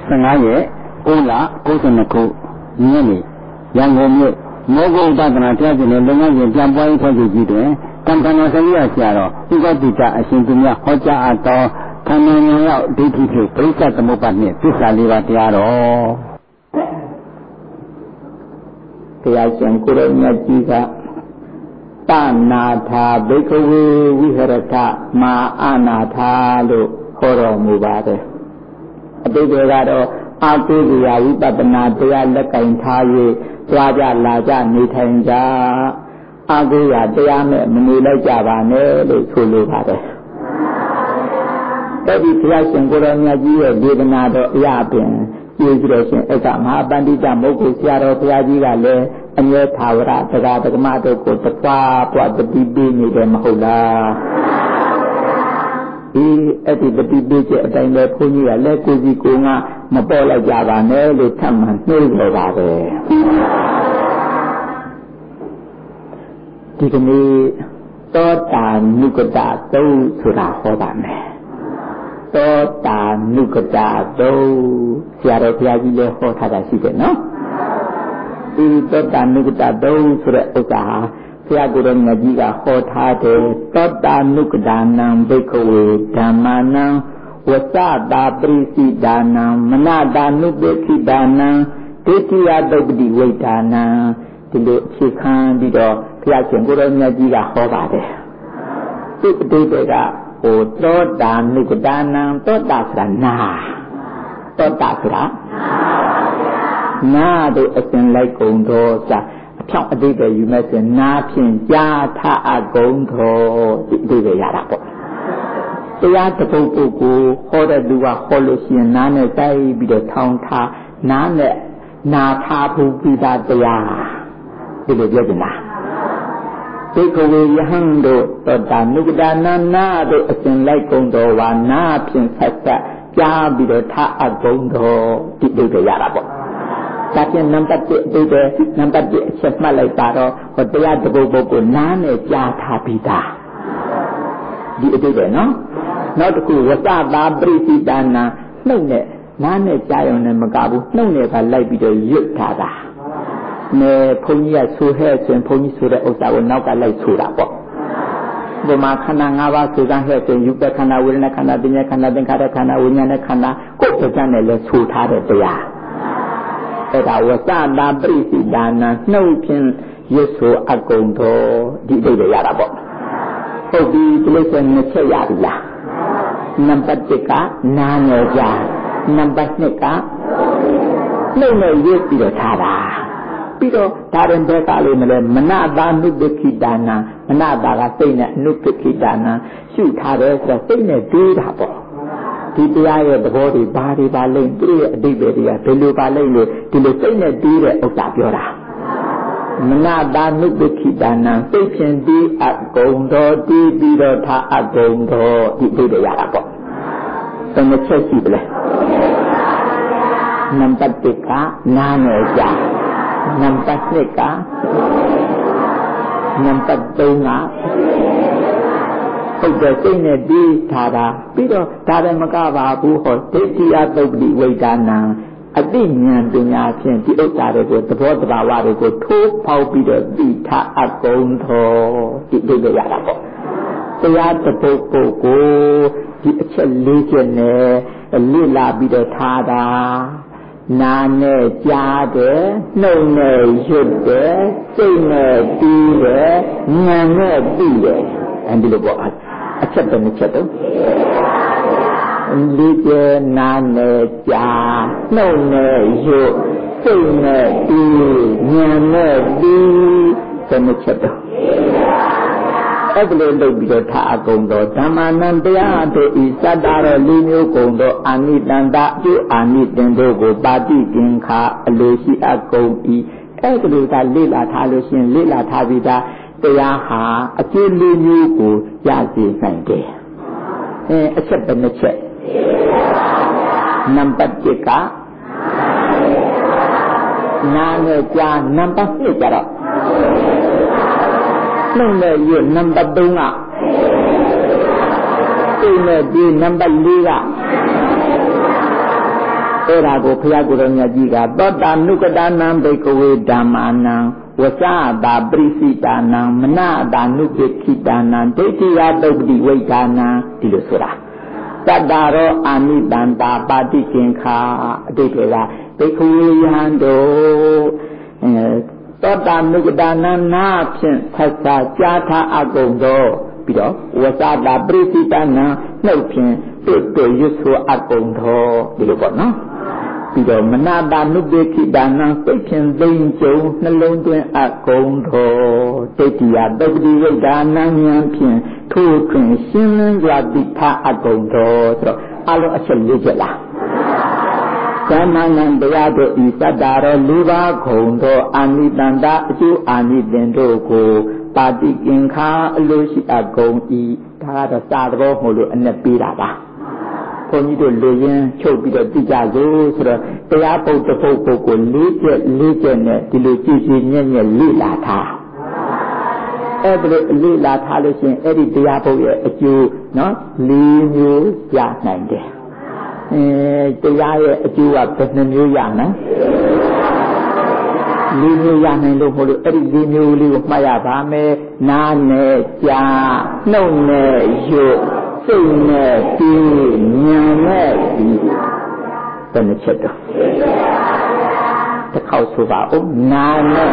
15ရက်9လ92ခုညနေရန်ကုန်မြို့မောဂုတ်တက္ကနာတရားရှင်နဲ့လုပ်ငန်းရှင်ပြန်ပွားရေးဖွဲ့ချုပ်ကြီးတွင်ကံတနာဆရာဆရာတော်ဥပတိတအရှင်သူများဟောကြားအပ်သောခန္ဓာဉာဏ်ရောက်ဒိဋ္ဌိဖြင့်ပရိစ္ဆေသမုပ္ပါဒ်နှင့်သစ္စာလေးပါးတရားတော်တရားရှင်ကိုရောမြတ်ကြီးကတနာထာဘိက္ခဝေဝိဟရထမာအနာထာလို့ဟောတော်မူပါတယ်အတိတ်ကတော့အာတုဇရာဝိပဿနာတရားလက်ကင်ထား၍ကြွားကြလာကြနေထိုင်ကြအာဟုရာတရားမဲ့မနေလိုက်ကြပါနဲ့လို့ဆိုလိုပါတယ်အဲ့ဒီဘုရားရှင်ကိုရောမြတ်ကြီးရဲ့ဒေသနာတော်အရာပင်ကျေးဇူးတော်ရှင်ဧကမဟာပန္တိတမုဂ္ဂုဆရာတော်ဘုရားကြီးကလည်းအမြဲသာဝရတရားဓမ္မတို့ကိုတပွားပွားတတိပေးနေတယ်မဟုတ်လားဒီအဲ့ဒီတတိပေးချက်အတိုင်းပဲဘုန်းကြီးကလည်းကိုကြီးကိုငါမပေါ်လိုက်ကြပါနဲ့လို့ထပ်မံနှိုးတော်ပါပဲဒီကနေ့သောတာနုကတသုံးဆိုတာဟောပါမယ်သောတာနုကတသုံးဆရာတော်ဘုရားကြီးလည်းဟောထားတာရှိတယ်နော်ဒီသောတာနုကတသုံးဆိုတဲ့ဥစ္စာဟာဘုရားကိုယ်တော်မြတ်ကြီးကဟောထားတယ်သောတာနုကဒါနံဘိက္ခဝေဓမ္မာနံဝသတာပရိစိဒါနံမနတာနုပိခိဒါနံဒိဋ္ဌိယသုပ္ပတိဝိဒါနံဒီလိုအခြေခံပြီးတော့ဘုရားရှင်ကိုယ်တော်မြတ်ကြီးကဟောပါတယ်သူအတိတ်ကသောတာနုကဒါနံသောတာဆိုတာနာသောတာဆိုတာနာတို့အစဉ်လိုက်ကုန်တော့စာအဖြောင့်အတိတ်ပဲယူမဲ့ဆိုနာဖြင့်ကြားထအကုန်တော်ဒီအတိတ်ပဲရတာပေါ့တရားတပုတ်ပုတ်ကိုဟောတဲ့သူကဟောလို့ရှိရင်နားနဲ့တိုက်ပြီးတော့ထောင်းထားနားနဲ့နာထားဖို့ပြီးသားတရားဒီလိုပြောကြလားဘိက္ခဝေယဟံတို့သောတာနုကဒါနနာတို့အစဉ်လိုက်ကုန်တော်ဝါနာဖြင့်ဆက်ဆက်ကြားပြီးတော့ထအကုန်တော်ဒီလိုပဲရတာပေါ့ဒါဖြင့်နံပါတ်1အတိတ်ပဲနံပါတ်1အချက်မှတ်လိုက်ပါတော့ဟောတရားတပုတ်ပုတ်ကိုနားနဲ့ကြားထားပြီးသားဒီအတိတ်ပဲနော်နောက်တစ်ခုဝသတာပရိစိတနာနှုတ်နဲ့နားနဲ့ကြားရုံနဲ့မကဘူးနှုတ်နဲ့ကလိုက်ပြီးတော့ရွတ်ထားတာနဲဘုန်းကြီးကဆိုဟဲ့ဆိုရင်ဘုန်းကြီးဆိုတဲ့ဥစ္စာကိုနောက်ကလိုက်ဆိုတာပေါ့ဒီမှာခန္ဓာ၅ပါးဆိုတဲ့ဟဲ့ဆိုယူပခန္ဓာဝေဒနာခန္ဓာပညာခန္ဓာသင်္ခါရခန္ဓာဝိညာဉ်နဲ့ခန္ဓာကိုယ်ကြံနဲ့လဲဆိုထားတဲ့တရားအဲ့ဒါဝသတာပရိစိတနာနှုတ်ဖြင့်ရွတ်ဆိုအကုန်တော်ဒီအိတ်ရတာပေါ့ဟုတ်ပြီဒီလိုဆိုရင်ချက်ရပြီလားနံပါတ်1ကနားနယ်ကြနံပါတ်2ကနှုတ်နဲ့ရွတ်ပြီးတော့ထားတာပြီးတော့ဒါရင်ဘက်ကလေးမလဲမနတာနုပခိဒါနာမနတာကစိတ်နဲ့အနုပခိဒါနာရှုထားတယ်ဆိုတော့စိတ်နဲ့တွေးတာပေါ့ဒီတရားရဲ့သဘောတွေဘာတွေပါလိမ့်သူရဲ့အဓိပ္ပာယ်တွေကဘယ်လိုပါလိမ့်လို့ဒီလိုစိတ်နဲ့တွေးတဲ့ဥစ္စာပြောတာမနတာနုပခိဒါနာစိတ်ဖြင့်ဒီအကုန်တော်ဒီပြီးတော့ထားအကုန်တော်ဒီသိတယ်ရတာပေါ့ဘယ်နှချက်ရှိပလဲနံပါတ်1ကနားနယ်ကြနံပါတ်2ကနံပါတ်3ကဟုတ်တယ်စိတ်နဲ့ဒီထားတာပြီးတော့ဒါလည်းမကပါဘူးဟောဒိဋ္ဌိယသုပ္ပတိဝိဒါနံအတိဉာဏ်ပညာဖြင့်ဒီဥစ္စာတွေကိုသဘောတဘာဝတွေကိုထိုးဖောက်ပြီးတော့သိထားအကုန်တော်ဒီလိုရတာပေါ့တရားတပုတ်ပုတ်ကိုဒီအချက်၄ချက်နဲ့လေ့လာပြီးတော့ထားတာနာနဲ့ကြားတယ်နှုတ်နဲ့ရွတ်တယ်စိတ်နဲ့တီးတယ်ဉာဏ်နဲ့သိတယ်အဲဒီလိုပေါ့အချက်တစ်ချက်တော့လေးကျနာနဲ့ကြားနှုတ်နဲ့ရွတ်စိတ်နဲ့တီးဉာဏ်နဲ့သိတဲ့ချက်တော့အဲ့ဒီလိုလုပ်ပြီးတော့ထားအကုန်တော့ဓမ္မနံတရားတို့ဤစတ္တရောလူမျိုးကုန်တော့အာနိတန္တအအာနိတင်တို့ကိုပါတိကင်္ခာအလိုရှိအကုန်ဤအဲ့ဒီလိုကလေ့လာထားလို့ရှင်လေ့လာထားပြီးသားတရားဟာအကျိုးလူမျိုးကိုရစေနိုင်တယ်အချက်ပဲနှစ်ချက်နံပါတ်1ကနာနဲ့ကြားနံပါတ်2ကျတော့နှုတ်နဲ့ရွတ်နံပါတ်3ကစိတ်နဲ့ဒီနံပါတ်4ကအဲ့ဒါကိုဘုရားကိုယ်တော်မြတ်ကြီးကသောတာနုကတာနံဘိကဝေဓမ္မာနံဝဇ္ဇတာပရိစိတာနံမနတာနုပိခိတာနံဒိဋ္ဌိယတုပ္ပတိဝိဒါနံဒီလိုဆိုတာတတ္တာရောအာနိတန္တာပါတိကင်္ခာအတိတ်ကဘိကဝေယံတို့သောတာနုကတာနံနာဖြင့်ဖတ်စာကြားထားအကုန်သောပြီးတော့ဝဇ္ဇတာပရိစိတာနံနှုတ်ဖြင့်တွေ့ရွတ်ဆိုအကုန်သောဒီလိုပေါ့နော်ပြီးတော့မနာတာနုပိခိတာနံစိတ်ဖြင့်သိမ့်ကြုံနှလုံးသွင်းအကုန်သောဒိဋ္ဌိယတုပ္ပတိဝိဒါနံဉာဏ်ဖြင့်ထိုးထွင်းရှင်းလင်းစွာသိထားအကုန်သောဆိုတော့အလုံးအချက်၄ချက်လားသမဏံတရားတို့ဤသတ္တာရောလူပါခုံသောအာနိတန္တအကျိုးအာနိသင်တို့ကိုပါတိကင်္ခာအလိုရှိအကုန်ဤဒါကတော့စာသဘောမို့လို့အနဲ့ပေးတာပါဘုန်းကြီးတို့လူရင်းချုပ်ပြီးတော့သိကြစို့ဆိုတော့တရားပုဒ်တစ်ပုဒ်ကို၄ချက်နဲ့ဒီလိုကြည်ကြည်ညက်ညက်လေ့လာထားအဲ့ဒါလေ့လာထားလို့ရှိရင်အဲ့ဒီတရားပုဒ်ရဲ့အကျိုးနော်၄မျိုးရနိုင်တယ်တရားရဲ့အကျိုးကဘယ်နှမျိုးရနိုင်၄မျိုးရနိုင်လို့မို့လို့အဲ့ဒီ၄မျိုးလေးကိုမှတ်ရပါမယ်နားနဲ့ကြားနှုတ်နဲ့ရုပ်စိတ်နဲ့ပြီးဉာဏ်နဲ့ပြီးဘယ်နှချက်တော့တစ်ခေါက်ဆိုပါဦးနာနဲ့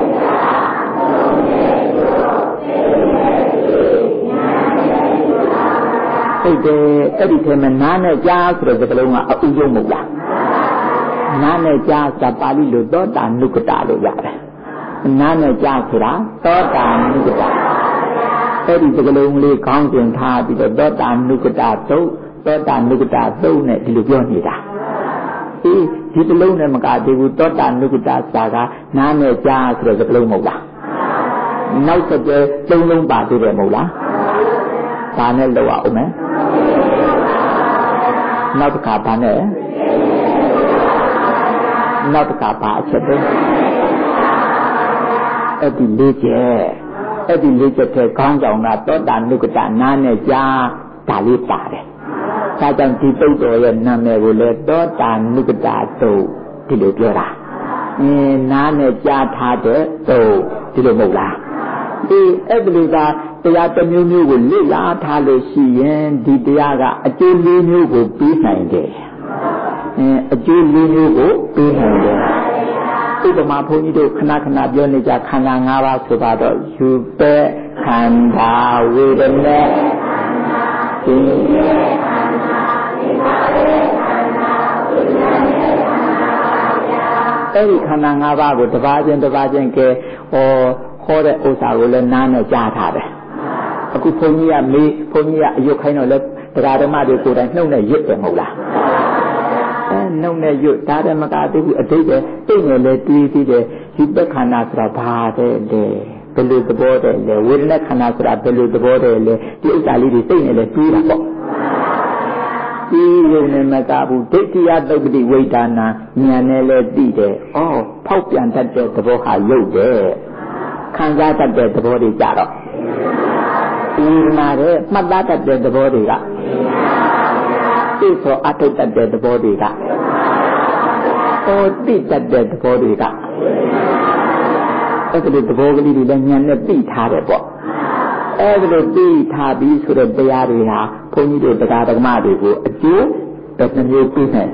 ဟုတ်တယ်အဲ့ဒီထဲမှာနာနဲ့ကြားဆိုတဲ့စကားလုံးကအဥယုံမဟုတ်လားနာနဲ့ကြားဆိုတာပါဠိလိုသောတာနုကတလို့ရတယ်နာနဲ့ကြားဆိုတာသောတာနုကတအဲ့ဒီစကလုံးလေးခေါင်းစဉ်ထားပြီးတော့သောတာနုကတာသုတ်သောတာနုကတာသုတ်နဲ့ဒီလိုပြောနေတာဒီစလုံးနဲ့မကသေးဘူးသောတာနုကတာစာကနားနဲ့ကြားဆိုတဲ့စကလုံးမဟုတ်လားနောက်တစ်ကြိမ်သုံးလုံးပါသေးတယ်မဟုတ်လားဒါနဲ့လောက်အောင်မယ်နောက်တစ်ခါပါနဲ့နောက်တစ်ခါပါအချက်ပဲအဲ့ဒီလေးချက်အဲ့ဒီလေးချက်ထဲခေါင်းဆောင်ကသောတာနုကတနာနဲ့ကြားဒါလေးပါတယ်ဒါကြောင့်ဒီတုတ်တော်ရဲ့နာမည်ကိုလည်းသောတာနုကတသုတ်ဒီလိုပြောတာနာနဲ့ကြားထားတဲ့သုတ်ဒီလိုမဟုတ်လားဒီအဲ့ဒီကတရားတစ်မျိုးမျိုးကိုလေ့လာထားလို့ရှိရင်ဒီတရားကအကျိုး၄မျိုးကိုပြီးနိုင်တယ်အကျိုး၄မျိုးကိုပြီးနိုင်တယ်ဥပမာဘုန်းကြီးတို့ခဏခဏပြောနေကြခန္ဓာ၅ပါးဆိုပါတော့ယူပဲခန္ဓာဝေဒနာသိအဲ့ဒီခန္ဓာ၅ပါးကိုတစ်ပါးချင်းကဲဟောတဲ့ဥစ္စာကိုလည်းနားနဲ့ကြားထားတယ်အခုဘုန်းကြီးကအယုတ်ခိုင်းတော့လဲတရားဓမ္မတွေကိုယ်တိုင်နှုတ်နဲ့ရွတ်တယ်မဟုတ်လားနှုတ်နဲ့ရွတ်ဒါတည်းမကသေးဘူးအတိတ်ပဲသိနေလဲတွေးသေးတယ်ဒီပက္ခဏာဆိုတာဘာတဲ့လဲဘယ်လိုသဘောတဲ့လဲဝေဒနာခန္ဓာဆိုတာဘယ်လိုသဘောတဲ့လဲဒီဥစ္စာလေးတွေသိနေလဲတွေးတာပေါ့ဒီလိုနဲ့မကဘူးဒိဋ္ဌိယသုပ္ပတိဝိဒါနာဉာဏ်နဲ့လဲသိတယ်ဖောက်ပြန်တတ်တဲ့သဘောဟာရုပ်တယ်ခံစားတတ်တဲ့သဘောတွေကြတော့ဒီမှာတဲ့မှတ်သားတတ်တဲ့သဘောတွေကသိဆိုအထုတ်တတ်တဲ့သဘောတွေကသိတတ်တဲ့သဘောတွေကအဲ့ဒီသဘောကလေးတွေလည်းဉာဏ်နဲ့သိထားတယ်ပေါ့အဲ့ဒီလိုသိထားပြီးဆိုတဲ့တရားတွေဟာဘုန်းကြီးတို့တရားဓမ္မတွေကိုအကျိုးတစ်မျိုးပြီးနိုင်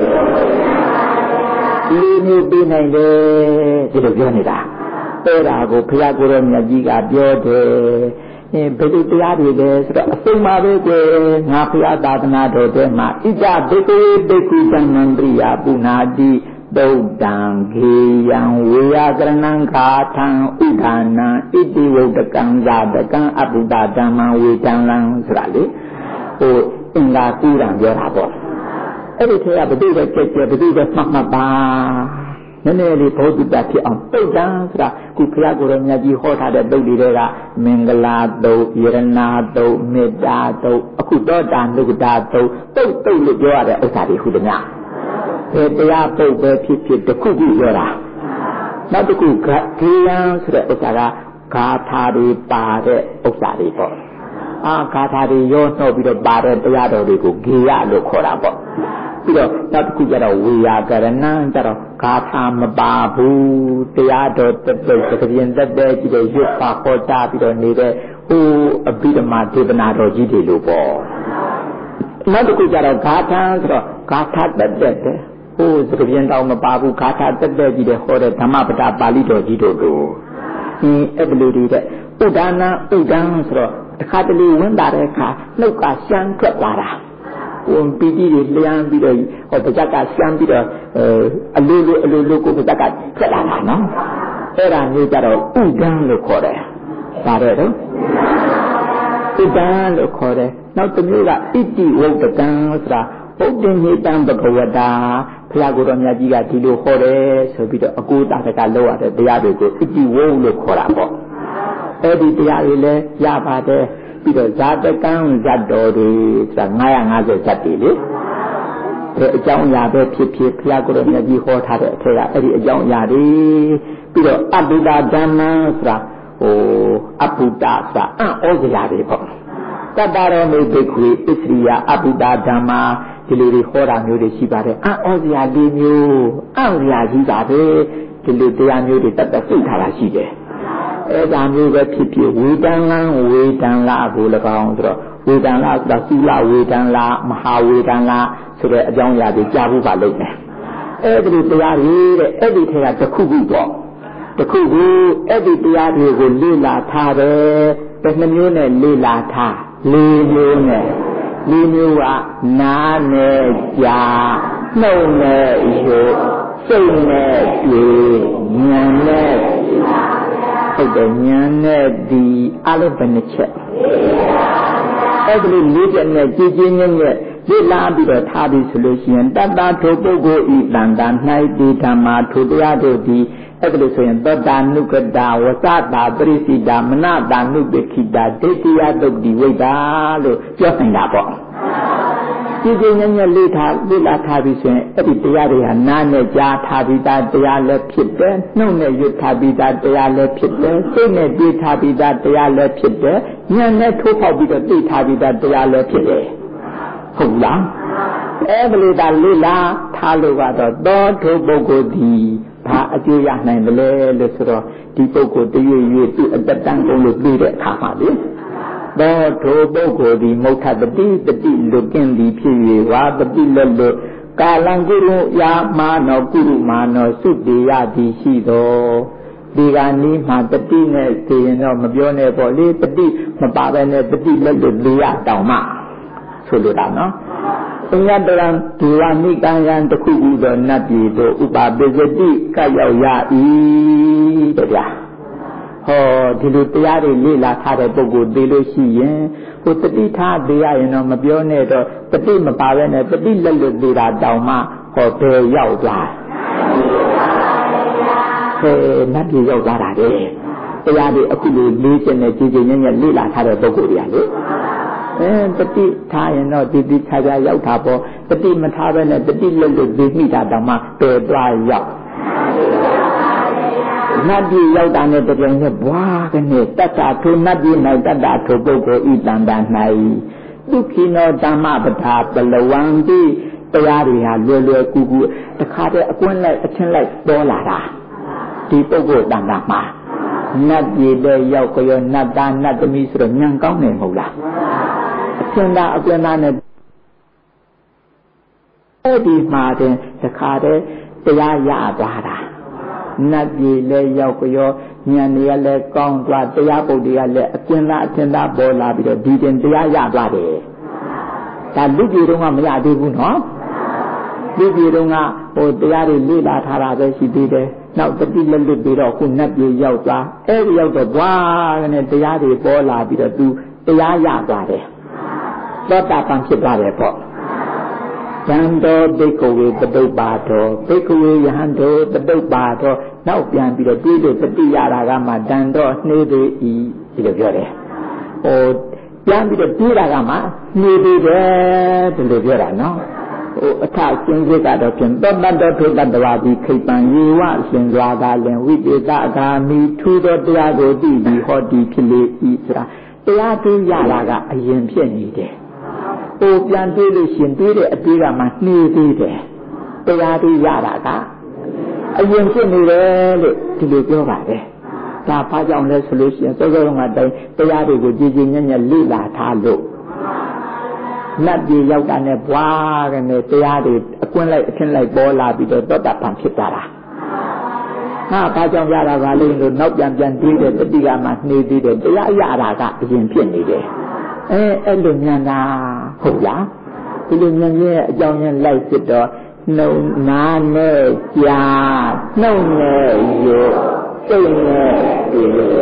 ဒီမျိုးပြီးနိုင်တယ်ဒီလိုပြောနေတာအဲ့ဒါကိုဘုရားကိုယ်တော်မြတ်ကြီးကပြောတယ်ဘယ်လိုတရားတွေလဲဆိုတော့အစုံပါပဲကွယ်ငါဘုရားသာသနာတော်ထဲမှာဣဇဘိက္ခေဘိက္ခုသံဃံပရိယာပုနာတိသုတ်တံခေယံဝေယကရဏံခာထံဥဒါနံဣတိဝုဒ္ဒကံဇာတကံအပုဒ္ဒဓမ္မဝေတံလံဆိုတာလေအင်္ဂါကူရံပြောတာပေါ့အဲ့ဒီထဲကဘယ်သူပဲကြက်ဘယ်သူပဲမှတ်ပါနည်းနည်းလေးဘောဓိတဖြစ်အောင်တုတ်တန်းဆိုတာခုဘုရားကိုယ်တော်မြတ်ကြီးဟောထားတဲ့တုတ်တွေကမင်္ဂလာတုတ်ယရဏတုတ်မေတ္တာတုတ်အခုသောတာနုကတာတုတ်လို့ပြောရတဲ့ဥစ္စာတွေခုတည်းများတရားပုတ်ပဲဖြစ်တစ်ခုခုပြောတာနောက်တစ်ခုခေယံဆိုတဲ့ဥစ္စာကဂါထာတွေပါတဲ့ဥစ္စာတွေပေါ့ဂါထာတွေရောနှောပြီးတော့ပါတဲ့တရားတော်တွေကိုဂေယလို့ခေါ်တာပေါ့ပြီးတော့နောက်တစ်ခုကျတော့ဝေယကရဏကျတော့ဂါထာမပါဘူးတရားတော်တက်တဲ့သခင်တက်တဲ့ကြည့်တဲ့ရွတ်ပါဟောကြားပြီးတော့နေတဲ့ဟိုအဘိဓမ္မာဒေသနာတော်ကြီးတွေလို့ပေါ့နောက်တစ်ခုကျတော့ဂါထာဆိုတော့ဂါထာတက်တဲ့ဟိုသခင်တော်မပါဘူးဂါထာတက်တဲ့ကြည့်တဲ့ဟောတဲ့ဓမ္မပဒပါဠိတော်ကြီးတို့လို့အဲ့ဒီလိုတွေဥဒါနာဥဒံဆိုတော့တခါတလေဝင်လာတဲ့အခါနှုတ်ကရှမ်းထွက်လာတာဝင်ပီတိတွေလျမ်းပြီးတော့ဟောတကြကရှမ်းပြီးတော့အလိုလိုကိုတကြကထွက်လာတာနော်အဲ့ဒါမျိုးကြတော့ဥဒံလို့ခေါ်တယ်ဒါတော့ဥဒံလို့ခေါ်တယ်နောက်တစ်မျိုးကဣတိဝုဒ္ဒကံဆိုတာဘုဒ္ဓညေတံဘဂဝတာဘုရားကိုယ်တော်မြတ်ကြီးကဒီလိုဟောတယ်ဆိုပြီးတော့အကိုတာတကလောက်ရတဲ့တရားတွေကိုဣတိဝုဒ္ဒလို့ခေါ်တာပေါ့အဲ့ဒီတရားတွေလည်းရပါတယ်ပြီးတော့ဇာတကံဇတ်တော်တွေဆိုတာ950ဇတ်တွေလေအကြောင်းအရာပဲဖြစ်ဖြစ်ဘုရားကိုယ်တော်မြတ်ကြီးဟောထားတဲ့အထက်ကအဲ့ဒီအကြောင်းအရာတွေပြီးတော့အဘုဒ္ဓဓမ္မဆိုတာအဘုဒ္ဓဆိုတာအံ့ဩစရာတွေပေါ့တတ္တရောမေဘိက္ခွေဣသရိယအဘုဒ္ဓဓမ္မဒီလိုတွေဟောတာမျိုးတွေရှိပါတယ်အံ့ဩစရာ၄မျိုးအံ့စရာကြီးတာပဲဒီလိုတရားမျိုးတွေတတ်သိထားတာရှိတယ်အဲ့ဒါမျိုးပဲဖြစ်ဖြစ်ဝေဒံလံဝေဒံလာကို၎င်းဆိုတော့ဝေဒံလာဆိုတာသုလဝေဒံလာမဟာဝေဒံလာဆိုတဲ့အကြောင်းအရာတွေကြားဖို့ပါလိမ့်မယ်အဲ့ဒီတရားတွေတဲ့အဲ့ဒီထဲကတစ်ခုခုပေါ့တစ်ခုခုအဲ့ဒီတရားတွေကိုလေ့လာထားတယ်ဘယ်နှမျိုးနဲ့လေ့လာထား၄မျိုးနဲ့၄မျိုးကနားနဲ့ကြားနှုတ်နဲ့ရုပ်စိတ်နဲ့တွေ့ဉာဏ်နဲ့ဟုတ်တယ်ဉာဏ်နဲ့ဒီအလုံးဘယ်နှချက်အဲ့ဒီလေးချက်နဲ့ကြည်ကြည်ငြိမ်ငြိမ်လေ့လာပြီးတော့ထားပြီးဆိုလို့ရှိရင်တတ္တထိုပုဂ္ဂိုလ်ဤတန်တာ၌ဒီဓမ္မာထိုတရားတို့သည်အဲ့ဒါလို့ဆိုရင်သောတာနုကတာဝသတာပရိစိတာမနတာနုပခိတာဒိဋ္ဌိယသုတ်တိဝိဒ္ဓလို့ပြောနေတာပေါ့ဒီကျင်းညံ့လေးထားလေ့လာထားပြီးဆိုရင်အဲ့ဒီတရားတွေဟာနားနဲ့ကြားထားပြီးသားတရားလည်းဖြစ်တယ်နှုတ်နဲ့ရွတ်ထားပြီးသားတရားလည်းဖြစ်တယ်စိတ်နဲ့တွေးထားပြီးသားတရားလည်းဖြစ်တယ်ဉာဏ်နဲ့ထိုးဖောက်ပြီးတော့သိထားပြီးသားတရားလည်းဖြစ်တယ်ဟုတ်လားအဲ့ဒီလိုသာလေ့လာထားလို့ကတော့သောထိုပုဂ္ဂိုလ်ဒီဘာအကျိုးရနိုင်တယ်လဲလို့ဆိုတော့ဒီပုဂ္ဂိုလ်တရွေ့ရွေ့သူ့အတ္တတန်ကုန်လို့ပြီးတဲ့အခါမှာလေသောထိုပုဂ္ဂိုလ်ဒီမုဋ္ဌတတိတတိလွတ်ကင်းသည်ဖြစ်၍ဝါတတိလက်လွတ်ကာလံကုရုယာမာနောကုရုမာနောစုတေယသည်ရှိတော်ဒီကနေ့မှတတိနဲ့သိရင်တော့မပြောနဲ့ပေါ့လေတတိမပါဘဲနဲ့တတိလက်လွတ်လေးရတောင်မှဆိုလိုတာနော်အညတရံဒီဝနိကံယံတခုခုသောနတ်ပြည်သို့ဥပပိစတိကပ်ရောက်ရ၏တဲ့ဗျာဟောဒီလိုတရားတွေလေ့လာထားတဲ့ပုဂ္ဂိုလ်သိလို့ရှိရင်ဟိုတတိထားသေးရရင်တော့မပြောနဲ့တော့တတိမပါဘဲနဲ့တတိလက်လွတ်သေးတာတောင်မှဟောဘယ်ရောက်သွားနတ်ပြည်ရောက်သွားတာလေတရားတွေအခုလိုလေးချက်နဲ့ကြည်ကြည်ညံ့ညံ့လေ့လာထားတဲ့ပုဂ္ဂိုလ်တွေကလေတတိထားရင်တော့ဒီခြားခြားရောက်တာပေါ့တတိမထားပဲနဲ့တတိလွတ်လွတ်သိမိတာတောင်မှပယ်သွားရောက်နတ်ပြည်ရောက်တာနဲ့တကယ်နဲ့ဘွားကနေတတ္တထိုနတ်ပြည်၌တတ္တထိုပုဂ္ဂိုလ်ဤတန်တာ၌ဒုက္ခိနောဓမ္မပဒါပလဝံတိတရားတွေဟာလွယ်လွယ်ကူကူတခါတည်းအကွင်းလိုက်အချင်းလိုက်ပေါ်လာတာဒီပုဂ္ဂိုလ်တန်တာမှာနတ်ပြည်တဲ့ရောက်ကြောနတ်သားနတ်သမီးဆိုတော့ညံကောင်းနေမဟုတ်လားအချင်းသားအကွင်းသားနဲ့အဲ့ဒီမှာတင်တခါတည်းတရားရသွားတာနတ်ပြည်လဲရောက်ကြောဉာဏ်တွေကလည်းကောင်းသွားတရားပုဒ်တွေကလည်းအကျဉ်းသားအကျဉ်းသားပေါ်လာပြီးတော့ဒီတင်တရားရသွားတယ်ဒါလူပြည်တုန်းကမရသေးဘူးနော်လူပြည်တုန်းကဟိုတရားတွေလေ့လာထားတာပဲရှိသေးတယ်နောက်တတိလက်လွတ်ပြီးတော့ခုနတ်ပြည်ရောက်သွားအဲ့ဒီရောက်တော့ဘွားကနေတရားတွေပေါ်လာပြီးတော့သူတရားရသွားတယ်သောတာပန်ဖြစ်သွားတယ်ပေါ့ယံတော်ဘိက္ခဝေပတုပ္ပါတော်ဘိက္ခဝေယဟန်တော်ပတုပ္ပါတော်နောက်ပြန်ပြီးတော့တွေးလို့တတိရတာကမှတန်တော်နှေးသေးဤဒီလိုပြောတယ်ဟိုပြန်ပြီးတော့တွေးတာကမှနှေးသေးတယ်ဒီလိုပြောတာနော်ဟိုအထအကျဉ်းစစ်ကတော့ဖြင့်သောတ္တထုတ္တဝါဒီခိပံယေဝရှင်စွာသာလင်ဝိတေသအဂါမိထူသောတရားကိုသိပြီးဟောဒီဖြစ်လေဤဆိုတာတရားသိရတာကအရင်ဖြစ်နေတယ်အိုပြန်တွေးလို့ရှင်တွေးတဲ့အတွေးကမှနှေးသေးတယ်တရားတွေရတာကအရင်ဖြစ်နေတယ်လို့ဒီလိုပြောပါတယ်ဒါဘာကြောင့်လဲဆိုလို့ရှိရင်စောစောကတိုင်းတရားတွေကိုကြည်ကြည်ညက်ညက်လေ့လာထားလို့နတ်ပြည်ရောက်တာနဲ့ဘွားကနေတရားတွေအကွင်းလိုက်အထင်းလိုက်ပေါ်လာပြီးတော့တောတာပန်ဖြစ်သွားတာဟာဘာကြောင့်ရတာပါလဲလို့နောက်ပြန်တွေးတဲ့တတိကမှနှေးသေးတယ်တရားရတာကအရင်ဖြစ်နေတယ်အဲ့လိုဉာဏ်သာဟုတ်လားဒီလိုဉာဏ်ရဲ့အကြောင်းရင်းလိုက်ဖြစ်တော့နှုံနာနဲ့ကြာနှုံနဲ့ရုပ်စိတ်နဲ့ဒီလို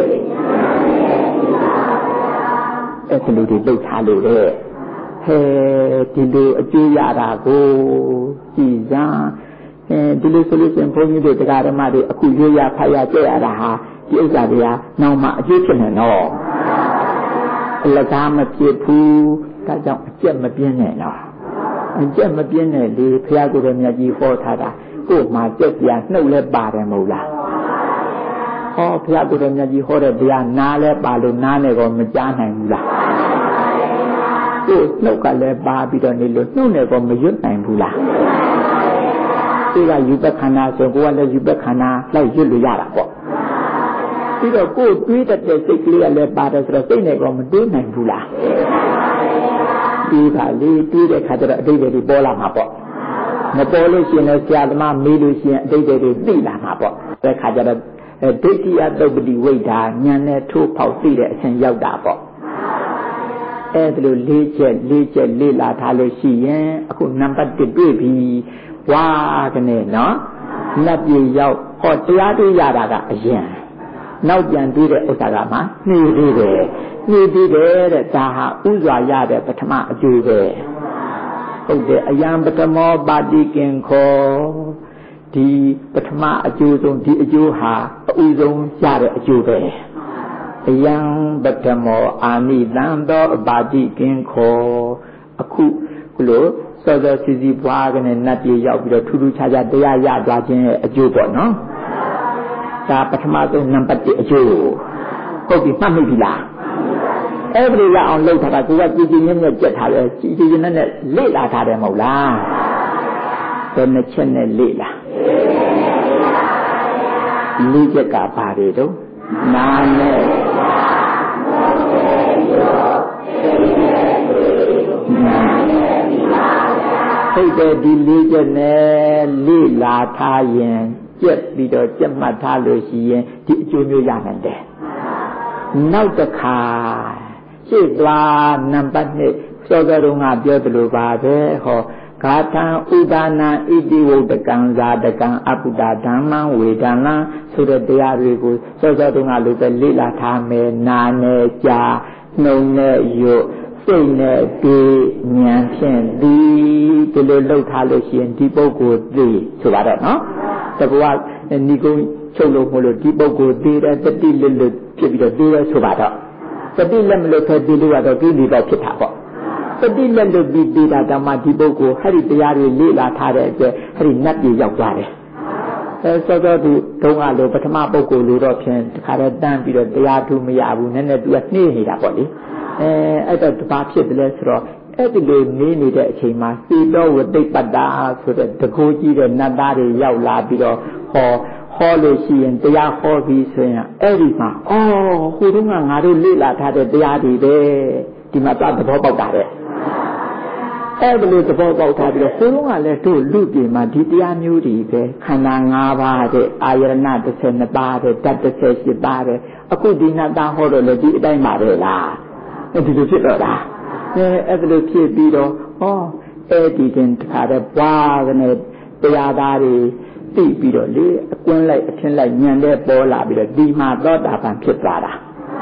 အဲ့ဒီလိုတွေလှုပ်ထားလို့တဲ့ဟဲဒီလိုအကျိုးရတာကိုကြည်စားဒီလိုဆိုလို့ရှင်ဘုန်းကြီးတို့တရားဓမ္မတွေအခုရွေးရဖတ်ရကြရတာဟာဒီဥစ္စာတွေကနောက်မှအကျိုးဖြစ်နေတော့အလကားမဖြစ်ဘူးဒါကြောင့်အကျက်မပြင်းနဲ့တော့အကျက်မပြင်းနဲ့လေဘုရားကိုယ်တော်မြတ်ကြီးဟောထားတာကို့မှာကြက်ပြနှုတ်လဲပါတယ်မဟုတ်လားဟောဘုရားကိုယ်တော်မြတ်ကြီးဟောတဲ့တရားနားလဲပါလို့နားနဲ့ကောမကြားနိုင်ဘူးလားကို့နှုတ်ကလည်းပါပြီးတော့နေလို့နှုတ်နဲ့ကောမရွတ်နိုင်ဘူးလားဒီကယူပခန္ဓာဆိုကိုကလည်းယူပခန္ဓာလိုက်ရွတ်လို့ရတာပေါ့ပြီးတော့ကိုယ်တွေးတတ်တဲ့စိတ်ကလေးကလည်းပါတယ်ဆိုတော့စိတ်နဲ့ကောမတွေးနိုင်ဘူးလားဒီကလေးတွေးတဲ့ခါကျတော့အတိတ်တွေပေါ်လာမှာပေါ့မပေါ်လို့ရှိရင်လည်းဆရာသမားမေးလို့ရှိရင်အတိတ်တွေသိလာမှာပေါ့တဲ့ခါကျတော့ဒိဋ္ဌိယသုပ္ပတိဝိဒ္ဓဉာဏ်နဲ့ထိုးဖောက်သိတဲ့အဆင့်ရောက်တာပေါ့အဲ့ဒါလိုလေးချက်လေ့လာထားလို့ရှိရင်အခုနံပါတ်1တွေ့ပြီဝါကနေနော်နတ်ပြည်ရောက်ဟောတရားတွေရတာကအရင်နောက်ပြန်တွေ့တဲ့ဥစ္စာကမှနှီးသေးတယ်တဲ့ဒါဟာဥစွာရတဲ့ပထမအကျိုးပဲဟုတ်တယ်အယံပထမောပါတိကင်ခောဒီပထမအကျိုးဆုံးဒီအကျိုးဟာအဥဆုံးရတဲ့အကျိုးပဲအယံပထမောအာနိသံသောပါတိကင်ခောအခုလို့စောစောစီပွားကနေနတ်ပြည်ရောက်ပြီးတော့ထူးထူးခြားခြားတရားရသွားခြင်းရဲ့အကျိုးပေါ့နော်ဒါပထမဆုံးနံပါတ်1အကျိုးဟုတ်ပြီမှတ်မိပြီလားအဲ့ဒီရအောင်လုပ်ထားတာကိုကကြည်ကြည်ညက်ညက်ကြက်ထားတယ်ကြည်ကြည်ညက်ညက်လေ့လာထားတယ်မဟုတ်လားဘယ်နှချက်နဲ့လေ့လာလေးချက်ကဘာတွေတော့နာနဲ့ဟုတ်တယ်ဒီလေးချက်နဲ့လေ့လာထားရင်ကြက်ပြီးတော့ကြက်မှတ်ထားလို့ရှိရင်ဒီအကျိုးမျိုးရနိုင်တယ်နောက်တစ်ခါရှေ့သွားနံပါတ်1စောစောတုန်းကပြောသလိုပါပဲဟောဂါထံဥဒါနံဣတိဝုဒ္ဒကံဇာတကံအပုဒ္ဒဓမ္မံဝေဒနံဆိုတဲ့တရားတွေကိုစောစောတုန်းကလိုပဲလေ့လာထားမယ်နာနဲ့ကြာနှုံနဲ့ရုပ်စိတ်နဲ့ဒီဉာဏ်ဖြင့်ဒီလိုလှုပ်ထားလို့ရှိရင်ဒီပုဂ္ဂိုလ်သိဆိုပါတော့နော်တကွာဏီကုန်းချုပ်လို့မလို့ဒီပုဂ္ဂိုလ်သိတဲ့တတိလွတ်လွတ်ဖြစ်ပြီးတော့သိရဲဆိုပါတော့တတိလက်မလို့ဖယ်သိလို့ကတော့ဒီလိုတော့ဖြစ်တာပေါ့တတိလက်လို့ပြီးသေးတာတောင်မှဒီပုဂ္ဂိုလ်ဟဲ့ဒီတရားတွေလေ့လာထားတဲ့အတွက်ဟဲ့ဒီနတ်ပြည်ရောက်သွားတယ်စောစောသူတုံးကလို့ပထမပုဂ္ဂိုလ်လို့တော့ဖြင့်တခါတည်းတန်းပြီးတော့တရားထူမရဘူးနည်းနည်းသူကနှေးနေတာပေါ့လေအဲ့တော့ဘာဖြစ်တယ်လဲဆိုတော့အဲ့ဒီလိုနေနေတဲ့အချိန်မှာစီတော်ဝတိပတ္တာဆိုတဲ့တကူကြီးတဲ့နတ်သားတွေရောက်လာပြီးတော့ဟောလို့ရှိရင်တရားဟောပြီးဆိုရင်အဲ့ဒီမှာဟိုတုန်းကငါတို့လေ့လာထားတဲ့တရားတွေပဲဒီမှာသဘောပေါက်တာတဲ့အဲ့ဒီလိုသဘောပေါက်ထားပြီးတော့ဟိုတုန်းကလည်းတို့လူပြေမှာဒီတရားမျိုးတွေပဲခန္ဓာ5ပါးတဲ့အာယရဏ12ပါးတဲ့ဓာတ်18ပါးတဲ့အခုဒီနတ်သားဟောတော့လေဒီအတိုင်းပါပဲလားအဲ့ဒီလိုဖြစ်တော့တာအဲ့ဒီလိုဖြစ်ပြီးတော့အဲ့ဒီတင်တခါတော့ပွားကနေတရားသားတွေသိပြီးတော့လေအကွင်းလိုက်အထင်းလိုက်ညံတဲ့ပေါ်လာပြီးတော့ဒီမှာသောတာပန်ဖြစ်သွားတာ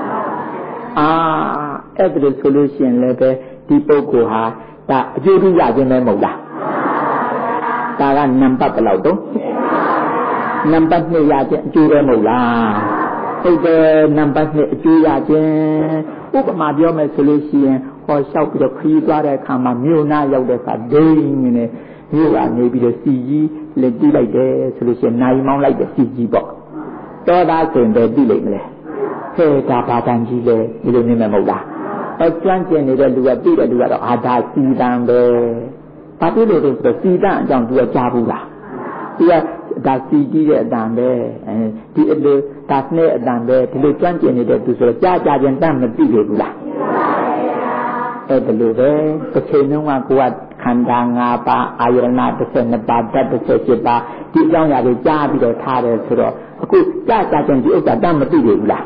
အဲ့ဒါဆိုလို့ရှိရင်လည်းပဲဒီပုဂ္ဂိုလ်ဟာဒါအကျိုးထူးရခြင်းပဲမဟုတ်လားဒါကနံပါတ်ဘယ်လောက်တော့နံပါတ်2ရခြင်းအကျိုးပဲမဟုတ်လားဟုတ်တယ်နံပါတ်2အကျိုးရခြင်းဥပမာပြောမယ်ဆိုလို့ရှိရင်လျှောက်ပြီးတော့ခရီးသွားတဲ့အခါမှာမြို့နာရောက်တဲ့အခါဒိန်းနေမြို့ကနေပြီးတော့စီကြီးလက်တီးလိုက်တယ်ဆိုလို့ရှိရင်နိုင်မောင်းလိုက်တဲ့စီကြီးပေါ့တော်သားဆိုရင်ပဲပြီးလိမ့်မလဲဟဲ့ဒါဘာတန်ကြီးလဲဒီလိုနေမှာမဟုတ်လားကျွမ်းကျင်နေတဲ့လူကသိတဲ့လူကတော့အာဒါစီတံပဲဘာဖြစ်လို့လဲဆိုတော့စီတံအကြောင်းသူကကြားဘူးလားသူကဒါစီတီးတဲ့အတန်ပဲဒီအလိုဒါစနဲ့အတန်ပဲဒီလိုကျွမ်းကျင်နေတဲ့သူဆိုတော့ကြားချင်းတတ်မသိလေဘူးလားအဲ့ဒါလိုပဲတစ်ချိန်လုံးကကိုကခန္ဓာ၅ပါးအာယရဏ12ပါးဓာတ်18ပါးဒီအကြောင်းအရာတွေကြားပြီးတော့ထားတယ်ဆိုတော့အခုကြားချင်းဒီဥစ္စာတတ်မသိလေဘူးလား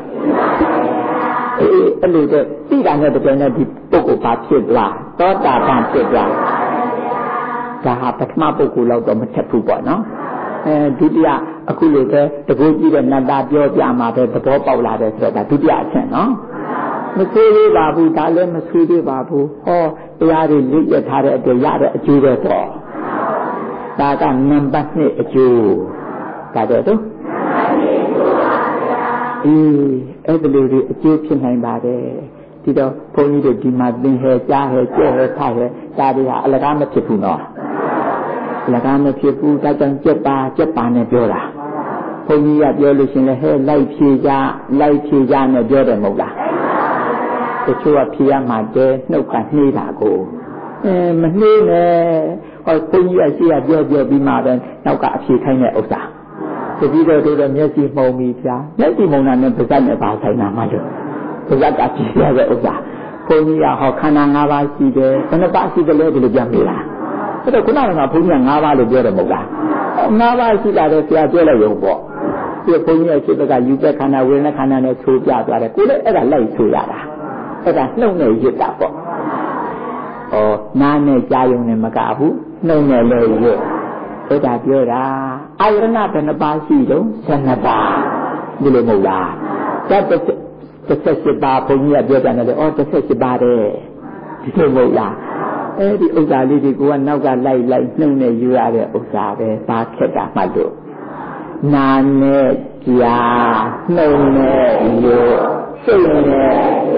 အဲ့လိုတဲ့သိတာနဲ့တကယ်နဲ့ဒီပုဂ္ဂိုလ်ဘာဖြစ်သွားသောတာပန်ဖြစ်သွားဒါဟာပထမပုဂ္ဂိုလ်လောက်တော့မထက်ဘူးပေါ့နော်ဒုတိယအခုလိုပဲတကူကြည့်တဲ့နန္တာပြောပြမှာပဲသဘောပေါက်လာတယ်ဆိုတော့ဒါဒုတိယအချက်နော်မဆိုးသေးပါဘူးဒါလည်းမဆိုးသေးပါဘူးဟောတရားတွေလေ့ကျက်ထားတဲ့အတွက်ရတဲ့အကျိုးပဲပေါ့ဒါကနံပါတ်1အကျိုးဒါတော့အဲ့ဒီလိုတွေအကျိုးဖြစ်နိုင်ပါတယ်ဒီတော့ဘုန်းကြီးတို့ဒီမှာသင်ဟဲကြားဟဲကြဲဟဲထားဟဲဒါတွေဟာအလကားမဖြစ်ဘူးနော်အလကားမဖြစ်ဘူးဒါကြောင့်ကြက်ပါနဲ့ပြောတာဘုန်းကြီးကပြောလို့ရှင်လေဟဲလိုက်ဖြေကြနဲ့ပြောတယ်မဟုတ်လားတချို့ကဖြေရမှာတဲနှုတ်ကနှေးတာကိုမနှေးနဲ့ဟောဘုန်းကြီးကရှိရပြောပြီးမှပဲနောက်ကအဖြေခိုင်းတဲ့ဥစ္စာတတိတော်တို့မျက်စိမှုံပြီးဗျာမျက်စိမှုံတာနဲ့ပါးစပ်နဲ့ပါဆိုင်တာမှလို့ပါးစပ်ကဖြေရတဲ့ဥစ္စာဘုန်းကြီးကဟောခန္ဓာ၅ပါးရှိတယ်ဘယ်နှပါးရှိတယ်လဲဒီလိုပြန်ပြလားအဲ့တော့ခုနကဘုန်းကြီးက၅ပါးလို့ပြောတယ်မဟုတ်လား၅ပါးရှိတာတော့ဆရာပြောလိုက်ရုံပေါ့ဒီဘုန်းကြီးရဲ့စိတ်ကယူတဲ့ခန္ဓာဝေဒနာခန္ဓာနဲ့ဆိုပြသွားတယ်ကိုယ်လည်းအဲ့ဒါလိုက်ဆိုရတာအဲ့ဒါနှုတ်နဲ့ရစ်တာပေါ့ဩနားနဲ့ကြားယုံနဲ့မကဘူးနှုတ်နဲ့လည်းရစ်အဲ့ဒါပြောတာအာယရဏဘယ်နှပါးရှိတော့12ပါးဒီလိုမဟုတ်လားဒါ18ပါးဘုန်းကြီးကပြောတယ်လေဩ18ပါးတဲ့ဒီလိုမဟုတ်လားအဲ့ဒီဥစ္စာလေးတွေကနောက်ကလိုက်နှုတ်နဲ့ယူရတဲ့ဥစ္စာပဲပါခက်တာမှတ်လို့နာနဲ့ကြားနှုတ်နဲ့ယူစိတ်နဲ့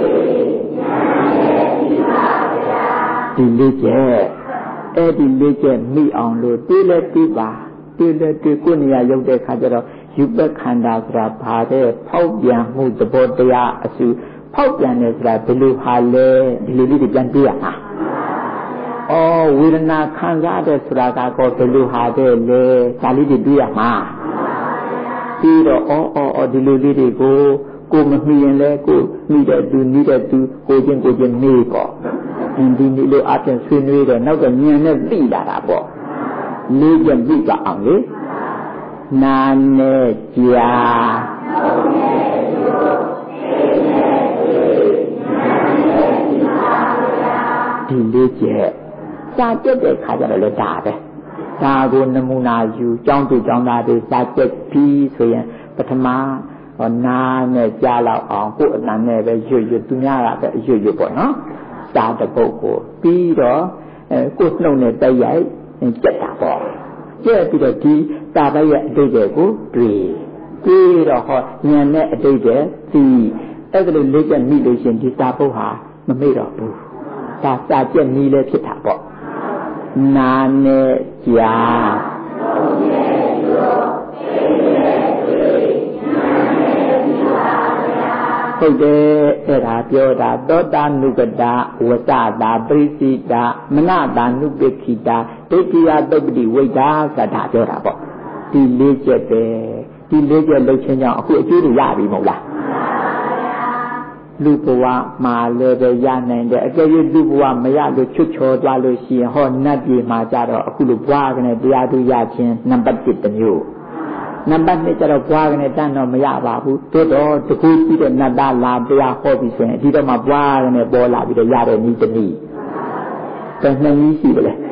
ဒီလေးကျအဲ့ဒီလေးကျမိအောင်လို့တွေးလဲတွေးပါတွေးလဲတွေးကိုနေရာရောက်တဲ့ခါကျတော့ယူပခန္ဓာဆိုတာဘာတဲ့ဖောက်ပြန်မှုသဘောတရားအစုဖောက်ပြန်တယ်ဆိုတာဘယ်လိုဟာလဲဒီလိုလေးတွေပြန်တွေးရမှာဝေဒနာခံစားတဲ့ဆိုတာကောဘယ်လိုဟာတဲ့လဲဒါလေးတွေတွေးရမှာပြီးတော့ဒီလိုလေးတွေကိုမမှီရင်လဲကိုမိတဲ့သူကိုချင်းနေပေါ့ဒီလိုအပြင်ဆွေးနွေးတယ်နောက်တော့ဉာဏ်နဲ့သိလာတာပေါ့လေးချက်သိကြအောင်လေနာနဲ့ကြားဒီလေးချက်စာကျက်တဲ့ခါကျတော့လည်းဒါပဲဒါကိုနမူနာယူကျောင်းသူကျောင်းသားတွေစာကျက်ပြီးဆိုရင်ပထမနာနဲ့ကြားလောက်အောင်ကိုယ်အတန်နဲ့ပဲရွတ်သူများကပဲရွတ်ပေါ့နော်စာတပုတ်ကိုပြီးတော့ကိုယ်နှုတ်နဲ့တိုက်ရိုက်ကျက်တာပေါ့ကျက်ပြီးတော့ဒီစာပိုက်ရဲ့အတိတ်တွေကိုတွေ့တော့ဟောဉာဏ်နဲ့အတိတ်တွေသိအဲ့ဒါလိုလေးချက်မိလို့ရှင်ဒီစာပုတ်ဟာမမေ့တော့ဘူးဒါစာကျက်နီးလည်းဖြစ်တာပေါ့နာနဲ့ကြားဟုတ်တယ်အဲ့ဒါပြောတာသောတာနုကတာဝတ္တတာပရိစိတာမနတာနုပိခိတာဒိဋ္ဌိယသုပ္ပတိဝိဒ္ဓသတ္တပြောတာပေါ့ဒီလေးချက်ပဲဒီလေးချက်လှုပ်ခြင်းကြောင့်အခုအကျိုးတွေရပြီမဟုတ်လားလူဘဝမှာလည်းပဲရနိုင်တယ်အကယ်၍လူဘဝမရလို့ချွတ်ချော်သွားလို့ရှိရင်ဟောနတ်ပြည်မှာကြတော့အခုလိုဘွားကနေတရားသူရခြင်းနံပါတ်1တစ်မျိုးနံပါတ်2ကျတော့ဘွားကနေတန်းတော့မရပါဘူးတိုးတော့တကူကြည့်တဲ့နတ်သားလာတရားဟောပြီးဆိုရင်ဒီတော့မှဘွားကနေပေါ်လာပြီးတော့ရတဲ့နည်းတစ်နည်းတဏှနည်းရှိတယ်လေ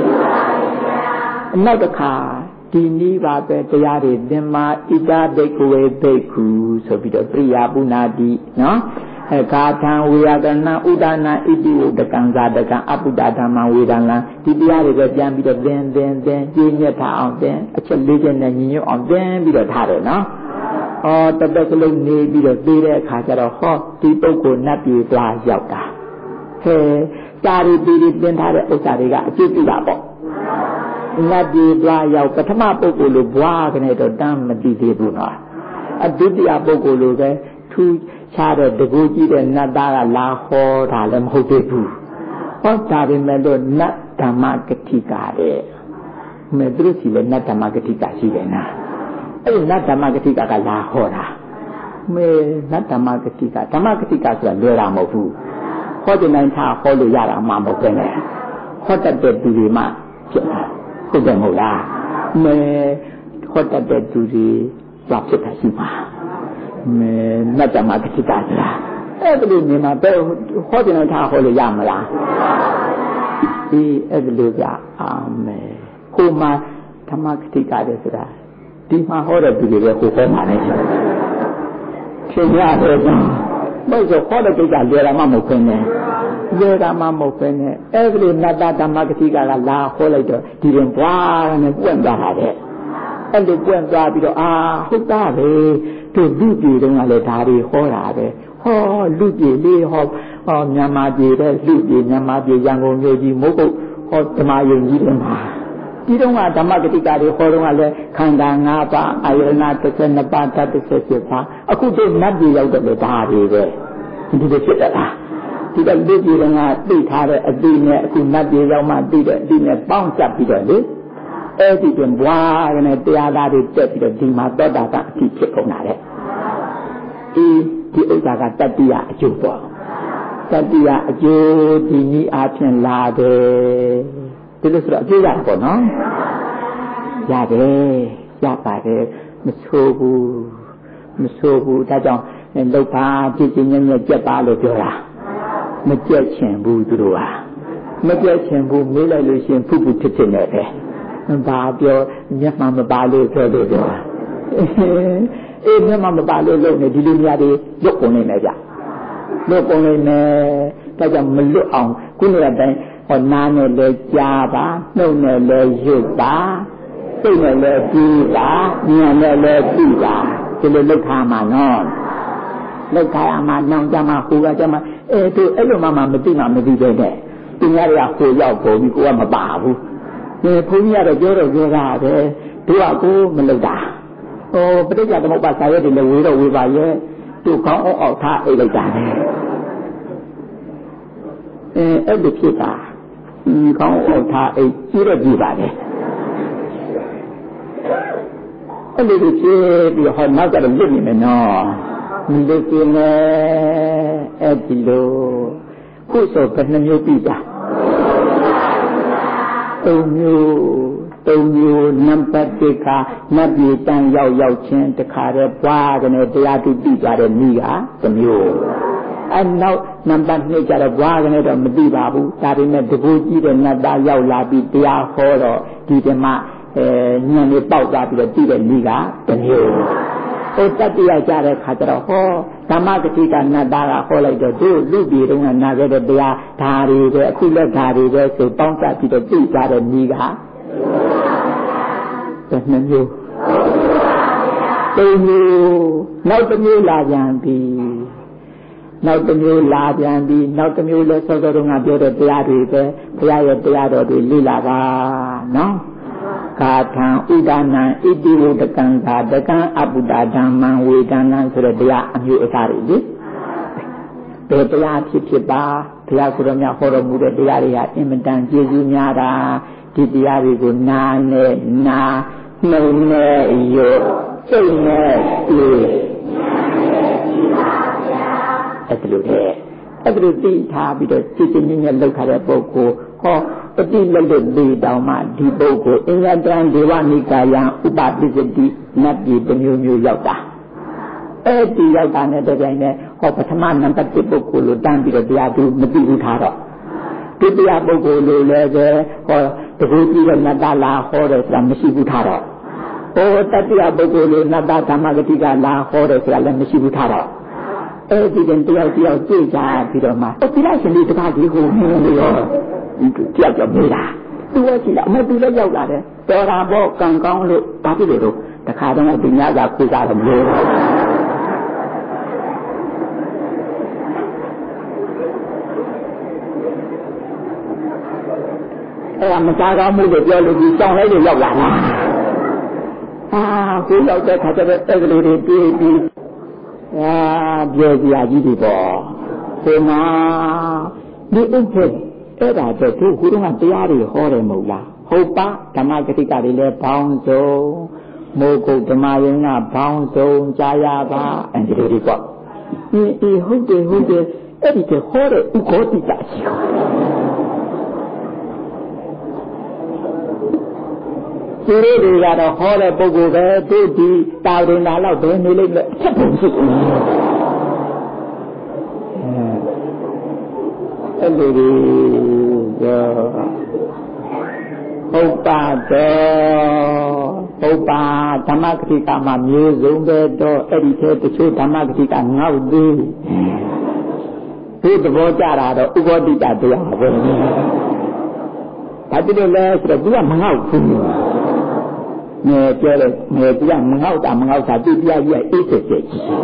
နောက်တစ်ခါဒီနည်းပါပဲတရားတွေသင်္မာဣဒဒိဋ္ဌဝေဘိက္ခုဆိုပြီးတော့ပရိယာပုဏ္ဏတိနော်ဂါထံဝေယကနာဥဒနာဣတိဝတကံဇာတကံအပုဒ္ဒဓမ္မဝေဒနာဒီတရားတွေကပြန်ပြီးတော့သင်ကျင့်ညက်ထားအောင်သင်အချက်၄ချက်နဲ့ညီညွတ်အောင်သင်ပြီးတော့ထားတယ်နော်တပတ်ကလေးနေပြီးတော့သိတဲ့အခါကျတော့ဟောဒီပုဂ္ဂိုလ်နတ်ပြည်သွားရောက်တာစာရီတီသင်ထားတဲ့ဥစ္စာတွေကအကျိုးပြုတာပေါ့နတ်ပြည်သွားရောက်ပထမပုဂ္ဂိုလ်လိုဘွားကနေတော့တမ်းမသိသေးဘူးနော်ဒုတိယပုဂ္ဂိုလ်လိုပဲထူရှားတဲ့တကူကြီးတဲ့နတ်သားကလာဟောတာလည်းမဟုတ်သေးဘူးဟောတာပဲမဲ့လို့နတ်ဓမ္မဂတိကတဲ့မဲ့သူတို့စီလည်းနတ်ဓမ္မဂတိကရှိတယ်နာအဲ့ဒီနတ်ဓမ္မဂတိကလာဟောတာမဲ့နတ်ဓမ္မဂတိကဓမ္မဂတိကဆိုတာလွယ်တာမဟုတ်ဘူးဟောတဲ့နိုင်ထားဟောလို့ရတာမှမဟုတ်ပဲနဲ့ဟောတတ်တဲ့သူတွေမှဖြစ်တာဟုတ်တယ်မဟုတ်လားမဲဟောတတ်တဲ့သူတွေဘာဖြစ်တာရှိမှာမဲနတ်ဓမ္မဂတိကဆိုတာအဲ့ဒီလိုနေမှာဘယ်ဟောတဲ့နိုင်ထားဟောလို့ရမလားဒီအဲ့ဒီလိုကြအာမဲကိုမှဓမ္မဂတိကတဲ့ဆိုတာဒီမှာဟောတဲ့သူတွေပဲကိုဟောမှာလေသင်ရတယ်ကွာဘယ်ဆိုဟောတဲ့ကိစ္စလွယ်တာမှမဟုတ်ဘူးနဲ့လွယ်တာမှမဟုတ်ဘူးနဲ့အဲ့ဒီနတ္တဓမ္မဂတိကလာဟောလိုက်တော့ဒီရင်ဘွားနဲ့ပွင့်သွားတာတဲ့အဲ့လိုပွင့်သွားပြီးတော့ဟုတ်တာပဲတို့လူပြည်တုန်းကလည်းဒါတွေဟောတာပဲဟောလူပြည်လေးဟောမြန်မာပြည်တဲ့လူပြည်မြန်မာပြည်ရန်ကုန်မြို့ကြီးမိုးကုတ်ဟောဓမ္မယုံကြီးတွေမှာဒီတော့ကဓမ္မဂတိကတွေဟောတော့ကလည်းခန္ဓာ၅ပါးအာယတနာ32ပါးဓာတ်38ပါးအခုတို့နတ်ပြည်ရောက်တဲ့ဒါတွေပဲဒီလိုဖြစ်တယ်လားဒီကလူပြည်ကသိထားတဲ့အတိနဲ့အခုနတ်ပြည်ရောက်မှသိတဲ့အတိနဲ့ပေါင်းစပ်ပြီးတော့လေအဲ့ဒီတွင်ဘွားကနေတရားသားတွေတက်ပြီးတော့ဒီမှာသောတာပန်အတိဖြစ်ကုန်တာတဲ့ဒီဥစ္စာကတတ္တိယအကျိုးပေါ့တတ္တိယအကျိုးဒီနည်းအားဖြင့်လာတယ်ဒီလိုဆိုတော့အကျိုးရပေါ့နော်ရတယ်ရပါတယ်မဆိုးဘူးဒါကြောင့်လောက်ပါကြည်ကြည်ညံ့ညံ့ကြက်ပါလို့ပြောတာမကြက်ချင်ဘူးသူတို့ကမကြက်ချင်ဘူးမေးလိုက်လို့ရှိရင်ဖုဖုထစ်ထစ်နဲ့ပဲဘာပြောမျက်မှန်မပါလို့ပြောလို့ပြောတာမျက်မှန်မပါလို့လုပ်နေဒီလိုများတွေလွတ်ကုန်နေမယ်ဗျလွတ်ကုန်နေမယ်ဒါကြောင့်မလွတ်အောင်ခုနကတိုင်းဟောနာနဲ့လည်းကြားပါနှုတ်နဲ့လည်းရွတ်ပါစိတ်နဲ့လည်းပြီးပါဉာဏ်နဲ့လည်းပြီးပါဒီလိုလုပ်ထားမှာနော်လောက်ခါရမှာနောင်ကြမှာဟိုကကြမှာသူအဲ့လိုမှမသိမှမသိပဲတဲ့သူများတွေကဟိုရောက်ပေါ်ပြီးကိုကမပါဘူးဘုန်းကြီးကတော့ပြောတာပဲတို့ကကိုမလုပ်တာပဋိစ္စသမုပ္ပါစာရွက်တွေလည်းဝေတော့ဝေပါရဲ့သူကောင်းအောင်ထားအိတ်လိုက်တာလေအဲ့ဒီဖြစ်တာကောင်းအောင်ထားအိတ်ကြီးတော့ကြည့်ပါလေအဲ့ဒီဖြစ်ပြီးဟောနောက်ကြတော့လွတ်နေမယ်နော်မလွတ်ခြင်းနဲ့အဲ့ဒီလိုခုဆိုဘယ်နှမျိုးပြီတာ၃မျိုးနံပါတ်1ကနတ်ပြည်တန်ရောက်ချင်းတခါတည်းပွားကနေတရားသူသိကြတဲ့မိကတစ်မျိုးနောက်နံပါတ်2ကျတော့ဘွားကနေတော့မသိပါဘူးဒါပေမဲ့တကူကြီးတဲ့နတ်သားရောက်လာပြီးတရားဟောတော့ဒီဓမ္မညံလေးပေါက်သွားပြီးတော့သိတဲ့မိကတစ်မျိုးတတိယကြတဲ့ခါကျတော့ဟောဓမ္မဂတိကနတ်သားကဟောလိုက်တော့သူလူပြည်တုန်းကနာခဲ့တဲ့တရားဓာရီပဲအခုလက်ဓာရီပဲဆိုပေါင်းစပ်ပြီးတော့သိကြတဲ့မိကတစ်မျိုးနောက်တစ်မျိုးလာပြန်ပြီနောက်တစ်မျိုးလဲစောစောတုန်းကပြောတဲ့တရားတွေပဲဘုရားရဲ့တရားတော်တွေလေ့လာပါနော်ကာထံဥဒါနံဣတိဝတကံသာတကံအပုဒ္ဒဓမ္မံဝေဒနံဆိုတဲ့တရားအမျိုးအစားတွေလေဘယ်တရားဖြစ်ပါဘုရားကိုယ်တော်မြတ်ဟောတော်မူတဲ့တရားတွေဟာအင်မတန်ကျေးဇူးများတာဒီတရားတွေကိုနာနဲ့နှုတ်နဲ့ရုပ်စိတ်နဲ့တွေ့အဲ့ဒီလိုသိထားပြီးတော့ကြည်ကြည်ညံ့ညံ့လောက်ထားတဲ့ပုဂ္ဂိုလ်ဟောပฏิလုပ်တဲ့ဒီတောင်မှဒီပုဂ္ဂိုလ်အင်္ဂတံဒေဝနိကာယံဥပပိစတိနတ်ပြည်တစ်မျိုးရောက်တာအဲ့ဒီရောက်တာနဲ့တပြိုင်နက်ဟောပထမနံပါတ်1ပုဂ္ဂိုလ်လို့တန်းပြီးတော့တရားသူမသိဘူးထားတော့ဒုတိယပုဂ္ဂိုလ်လို့လည်းပဲဟောတကူကြီးတဲ့နတ်သားလာဟောတယ်ဆိုတာမရှိဘူးထားတော့တတိယပုဂ္ဂိုလ်လို့နတ်သားဓမ္မဂတိကလာဟောတယ်ဆိုတာလည်းမရှိဘူးထားတော့အဲ့ဒီတယောက်ကြည့်ကြပြီးတော့မှဒီလိုက်ရှင်လေးတကားကြီးကိုနင်းလို့ရောကြောက်မေးတာသူကကြည့်လာမသူလည်းရောက်လာတယ်တော်တာပေါ့ကံကောင်းလို့ဘာဖြစ်လို့တခါတော့ဒီညကခွေးစားတော့မလို့အဲ့ဒါမစားကောင်းမှုလို့ပြောလို့ဒီကြောင်လိုက်လို့ရောက်လာတာကိုရောက်တဲ့ခါကျတော့အဲ့ကလေးတွေပြီးပြောပြကြီးဒီပေါ့ကိုငါဒီဥစ္စာအဲ့ဒါတော့သူခုတော့တရားတွေဟောတယ်မဟုတ်လားဟုတ်ပါဓမ္မဂတိကတွေလည်းဘောင်းစုံမိုးကုတ်ဓမ္မယုံကဘောင်းစုံကြားရပါအဲဒီလိုဒီပေါ့ဒီဟုတ်တယ်အဲ့ဒီကဟောတဲ့ဥက္ကိုတိကရှိသူတို့တွေကတော့ဟောတဲ့ပုဂ္ဂိုလ်ပဲသူဒီတာဝန်လာတော့ဘယ်နေလိမ့်မလဲအချက်ပုံရှိတယ်အဲ့လိုဒီဟုတ်ပါတော့ဟုတ်ပါဓမ္မဂတိကမှာမျိုးစုံပဲတော့အဲ့ဒီထဲတချို့ဓမ္မဂတိကငေါ့သေးသူသဘောကြတာတော့ဥပ္ပဒိတတရားပဲဘာဖြစ်လို့လဲဆိုတော့သူကမငေါ့ဘူးငယ်ပြောတယ်ငယ်သူကမငေါ့တာသူတရားကြီးကအိတ်ဆက်ကြီး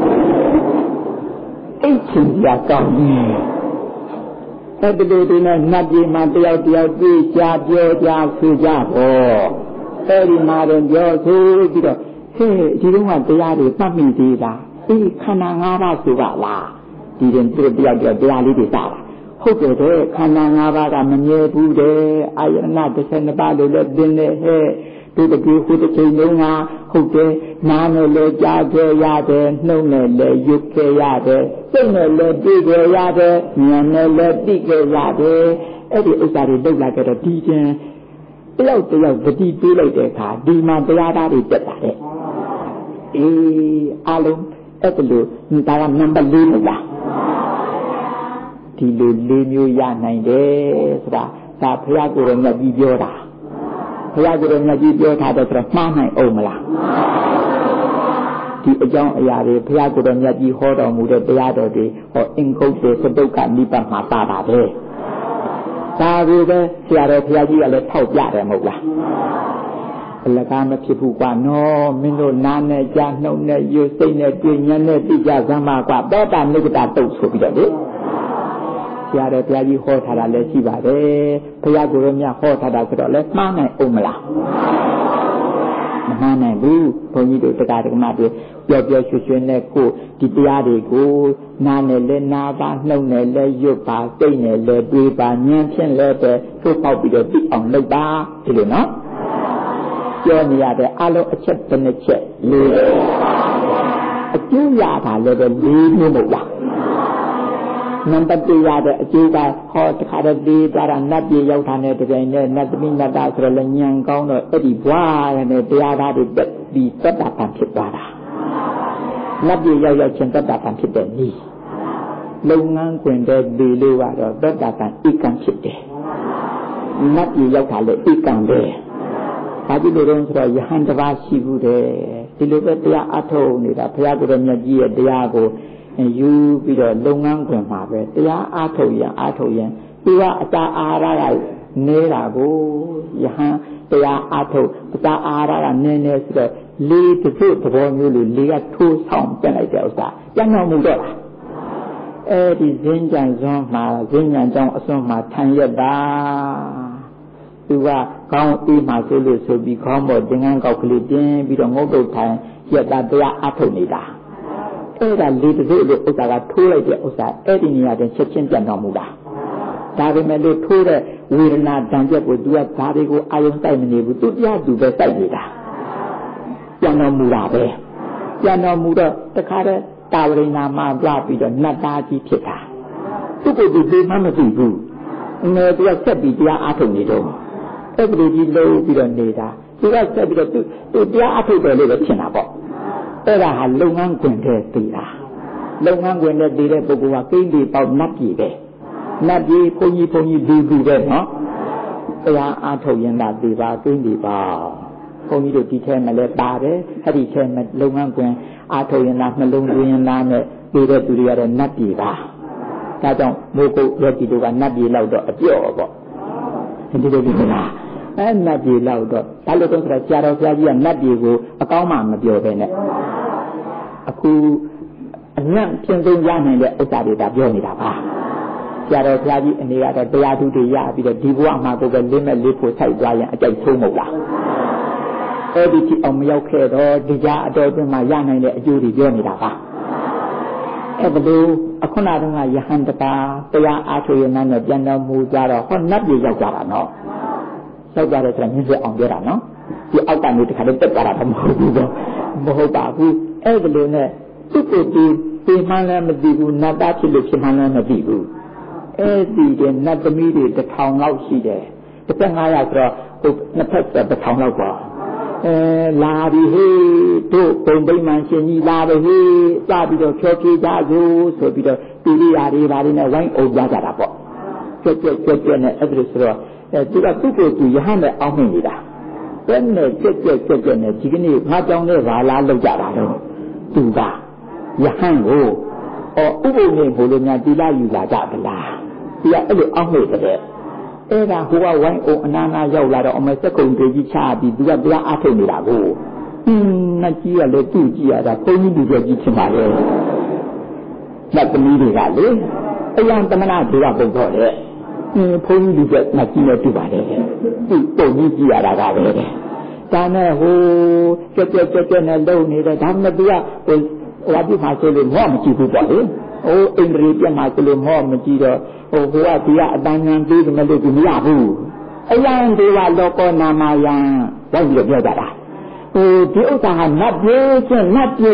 အိတ်ချင်ကြကောင်းပြီအဲ့ဒီလိုဒီနဲ့နတ်ပြည်မှာတယောက်ကြည့်ကြပြောကြဆိုကြပေါ့အဲ့ဒီမှာတော့ပြောဆိုပြီးတော့ဟဲ့ဒီတော့ကတရားတွေပတ်မိသေးတာဒီခန္ဓာ၅ပါးဆိုပါလားဒီရင်သူတယောက်တရားလေးတွေစားတာဟုတ်တယ်တဲ့ခန္ဓာ၅ပါးကမမြဲဘူးတဲ့အာယနာ12ပါးလို့လည်းသင်တယ်ဟဲ့ဒီတကူခုတစ်ချိန်လုံးကဟုတ်တယ်နားနဲ့လည်းကြားကြရတယ်နှုတ်နဲ့လည်းယုတ်ကြရတယ်စိတ်နဲ့လည်းသိကြရတယ်ဉာဏ်နဲ့လည်းသိကြရတယ်အဲ့ဒီဥစ္စာတွေလောက်လာကြတော့ဒီချင်းတယောက်ဂတိပေးလိုက်တဲ့အခါဒီမှာတရားဓာတ်တွေတက်တာတဲ့အေးအလုံးအဲ့ဒါလို့ဒါကနံပါတ်4လို့လားဒီလို4မျိုးရနိုင်တယ်ဆိုတာဒါဘုရားကိုယ်တော်မြတ်ကြီးပြောတာဘုရားကိုယ်တော်မြတ်ကြီးပြောထားတယ်ဆိုတော့မှားနိုင်အောင်မလားဒီအကြောင်းအရာတွေဘုရားကိုယ်တော်မြတ်ကြီးဟောတော်မူတဲ့တရားတော်တွေဟောအင်္ဂုတ္တေသတုက္ခနိဗ္ဗာန်မှာပါတာပဲဒါကိုပဲဆရာတော်ဘုရားကြီးကလည်းထောက်ပြတယ်မဟုတ်လားအလကားမဖြစ်ဘူးကွာနော်မင်းတို့နားနဲ့ကြားနှုတ်နဲ့ယူစိတ်နဲ့တွေ့ဉာဏ်နဲ့သိကြစမ်းပါကွာသောတာနိဗ္ဗာန်တုတ်ဆိုပြီးတော့လေဆရာတော်ဘုရားကြီးဟောထားတာလည်းရှိပါတယ်ဘုရားကိုယ်တော်မြတ်ဟောထားတာဆိုတော့လည်းမှားနိုင်အောင်မလားမမှားနိုင်ဘူးဘုန်းကြီးတို့တရားဓမ္မတွေပြောရွှင်နဲ့ကိုဒီတရားတွေကိုနားနဲ့လည်းနားပါနှုတ်နဲ့လည်းရွတ်ပါစိတ်နဲ့လည်းတွေးပါဉာဏ်ဖြင့်လည်းပဲသို့ပေါက်ပြီးတော့သိအောင်လုပ်ပါဒီလိုနော်ပြောနေရတဲ့အလုံးအချက်တစ်နှစ်ချက်လေးအကျိုးရတာလည်းပဲ၄မျိုးမဟုတ်လားနံပါတ်1ရတဲ့အကျိုးကဟောတခါတည်းဒီတာနတ်ပြေရောက်တာနဲ့တပြိုင်နက်နတ်သမီးနတ်သားဆိုတော့လည်းဉာဏ်ကောင်းတော့အဲ့ဒီဘွားရတဲ့တရားဓာတ်တွေတက်ပြီးတတ်တာပံဖြစ်သွားတာနတ်ပြေရောက်ချင်းတတ်တာပံဖြစ်တဲ့နည်းလုပ်ငန်းခွင်တဲ့ဒီလိုကတော့တတ်တာပံဧကံဖြစ်တယ်နတ်ပြေရောက်တာလည်းဧကံပဲဘာဖြစ်လို့လဲဆိုတော့ယဟန်တစ်ပါးရှိဘူးတဲ့ဒီလိုပဲတရားအထုတ်နေတာဘုရားကိုယ်တော်မြတ်ကြီးရဲ့တရားကိုယူပြီးတော့လုပ်ငန်းခွင်မှာပဲတရားအားထုတ်ရင်သူကအတာအာရကနေတာကိုယဟန်တရားအားထုတ်အတာအာရကနည်းဆိုတော့လေးတစ်ခုသဘောမျိုးလို့လေးကထိုးဆောင်ပြလိုက်တဲ့ဥစ္စာပြန်တော်မူတော့လားအဲဒီဇင်းကြံစွန်းမှာဇင်းကြံကြောင့်အစွန်းမှာထိုင်ရတာသူကခေါင်းအေးမှဆိုလို့ဆိုပြီးခေါင်းပေါ်သင်္ကန်းကောက်ကလေးတင်းပြီးတော့ငုတ်တုတ်ထိုင်ရတာတရားအားထုတ်နေတာအဲ့ဒါလေးတစ်စုလို့ဥစ္စာကထိုးလိုက်တဲ့ဥစ္စာအဲ့ဒီနေရာတင်ချက်ချင်းပြန်တော်မူတာဒါပေမဲ့လို့ထိုးတဲ့ဝေဒနာတန်ချက်ကိုသူကဒါတွေကိုအာယုံတိုက်မနေဘူးသူတရားသူပဲတိုက်နေတာပြန်တော်မူတာပဲပြန်တော်မူတော့တခါတည်းတာဝရိနာမှာပြပြီးတော့နတ်သားကြီးဖြစ်တာသူ့ကိုယ်သူသိမှမသိဘူးငယ်သူကဆက်ပြီးတရားအားထုတ်နေတော့အဲ့ဒီကြီးလို့ပြီးတော့နေတာသူကဆက်ပြီးတော့သူတရားအားထုတ်တယ်လို့ပဲထင်တာပေါ့အဲ့ဒါဟာလုပ်ငန်းခွင်တဲ့ပြည်တာလုပ်ငန်းခွင်တဲ့ပြည်တဲ့ပုဂ္ဂိုလ်ကကိန်းတွေပေါက်နတ်ပြည်ပဲနတ်ပြည်ဘုန်းကြီးလူပဲနော်တရားအားထုတ်ရင်သာပြည်ပါကိန်းတွေပါဘုန်းကြီးတို့ဒီထဲမှာလည်းပါတယ်အဲ့ဒီထဲမှာလုပ်ငန်းခွင်အားထုတ်ရင်သာနှလုံးသွင်းရင်သာနဲ့ပြည်တဲ့သူတွေကတော့နတ်ပြည်ပါဒါကြောင့်မိုးကုတ်ယောဂီတို့ကနတ်ပြည်လောက်တော့အပြော့ပေါ့ဒီလိုဒီလားအဲ့နတ်ပြည်လောက်တော့ဘာလို့လဲဆိုတော့ကြာတော်ဘုရားကြီးကနတ်ပြည်ကိုအကောင်းမှမပြောဘဲနဲ့အခုအညံ့ပြင်ဆုံးရနိုင်တဲ့ဥစ္စာတွေဒါပြောနေတာပါကြာတော်ဘုရားကြီးအနေကတော့တရားသူတွေရပြီးတော့ဒီဘဝမှာကိုပဲလေးမဲ့လေးဖို့စိုက်သွားရင်အကြိုက်ဆုံးမဟုတ်လားအဲ့ဒီကြည့်အောင်မရောက်ခဲ့တော့ဒီကြားအတော်အတွင်းမှာရနိုင်တဲ့အကျိုးတွေပြောနေတာပါအဲ့ဒါလို့အခုနကယဟန်တပါတရားအားထုတ်ရတဲ့ပြန်တော်မူကြတော့ဟောနတ်ပြည်ရောက်ကြတာနော်ရောက်ကြတယ်ဆိုတာမြင့်စေအောင်ပြောတာနော်ဒီအောက်ကနေတခါတည်းတက်သွားတာမဟုတ်ဘူးတော့မဟုတ်ပါဘူးအဲ့ဒါလို့နဲ့သူ့ကိုယ်ဒီမှန်းလည်းမသိဘူးနတ်သားဖြစ်လို့ဖြစ်မှန်းလည်းမသိဘူးအဲ့ဒီကနတ်သမီးတွေ1000လောက်ရှိတယ်တစ်သက်900ဆိုတော့ဟိုနှစ်ဖက်1000လောက်ပါလာပြီဟေးတို့ပုံပိမှန်ရှင်ကြီးလာပြီဟေးစပြီးတော့ဖြောပြေးကြစို့ဆိုပြီးတော့တိရိယာတွေဘာတွေနဲ့ဝိုင်းအုပ်ကြတာပေါ့ကြွက်နဲ့အဲ့ဒါဆိုတော့သူကသူ့ကိုသူယဟန်နဲ့အောင်းမိနေတာဘယ်နဲ့ကြွက်နဲ့ဒီကနေ့ငါကြောင်းနဲ့ဘာလာလောက်ကြတာတော့သူကယဟန်ကိုဥပုပ်နေဘို့လို့များတိလာယူလာကြသလားသူကအဲ့လိုအောင်းမိတဲ့အဲ့ဒါဟိုကဝိုင်းအောင်အနာနာရောက်လာတော့အမေစက်ကုံတွေကြီးချပြီးသူကတရားအားထုတ်နေတာကိုနတ်ကြီးကလည်းသူ့ကြည့်ရတာဘုန်းကြီးတွေကြီးချင်ပါလေလက်သမီးတွေကလေအယံတမနာတွေကပုံတော့လေဘုန်းကြီးတွေကနတ်ကြီးနဲ့တွေ့ပါတယ်သူ့ပုံကြီးကြည့်ရတာကပဲဒါနဲ့ဟိုကြွက်နဲ့လုံနေတယ်ဒါမှမဟုတ်သူကဟိုဝါဒီမှာဆိုလို့မောမကြည့်ဘူးပေါ့လေအိုးအိန္ဒြေပြတ်မှာဆိုလို့မောမကြည့်တော့ဟိုကဒီကအတန်ဉာဏ်သေးတယ်မလို့ဒီမရဘူးအယံဒေဝလောကောနာမယံရောက်ပြီးပြောကြတာဟိုဒီဥစ္စာဟာနတ်ပြေချင်းနတ်ပြေ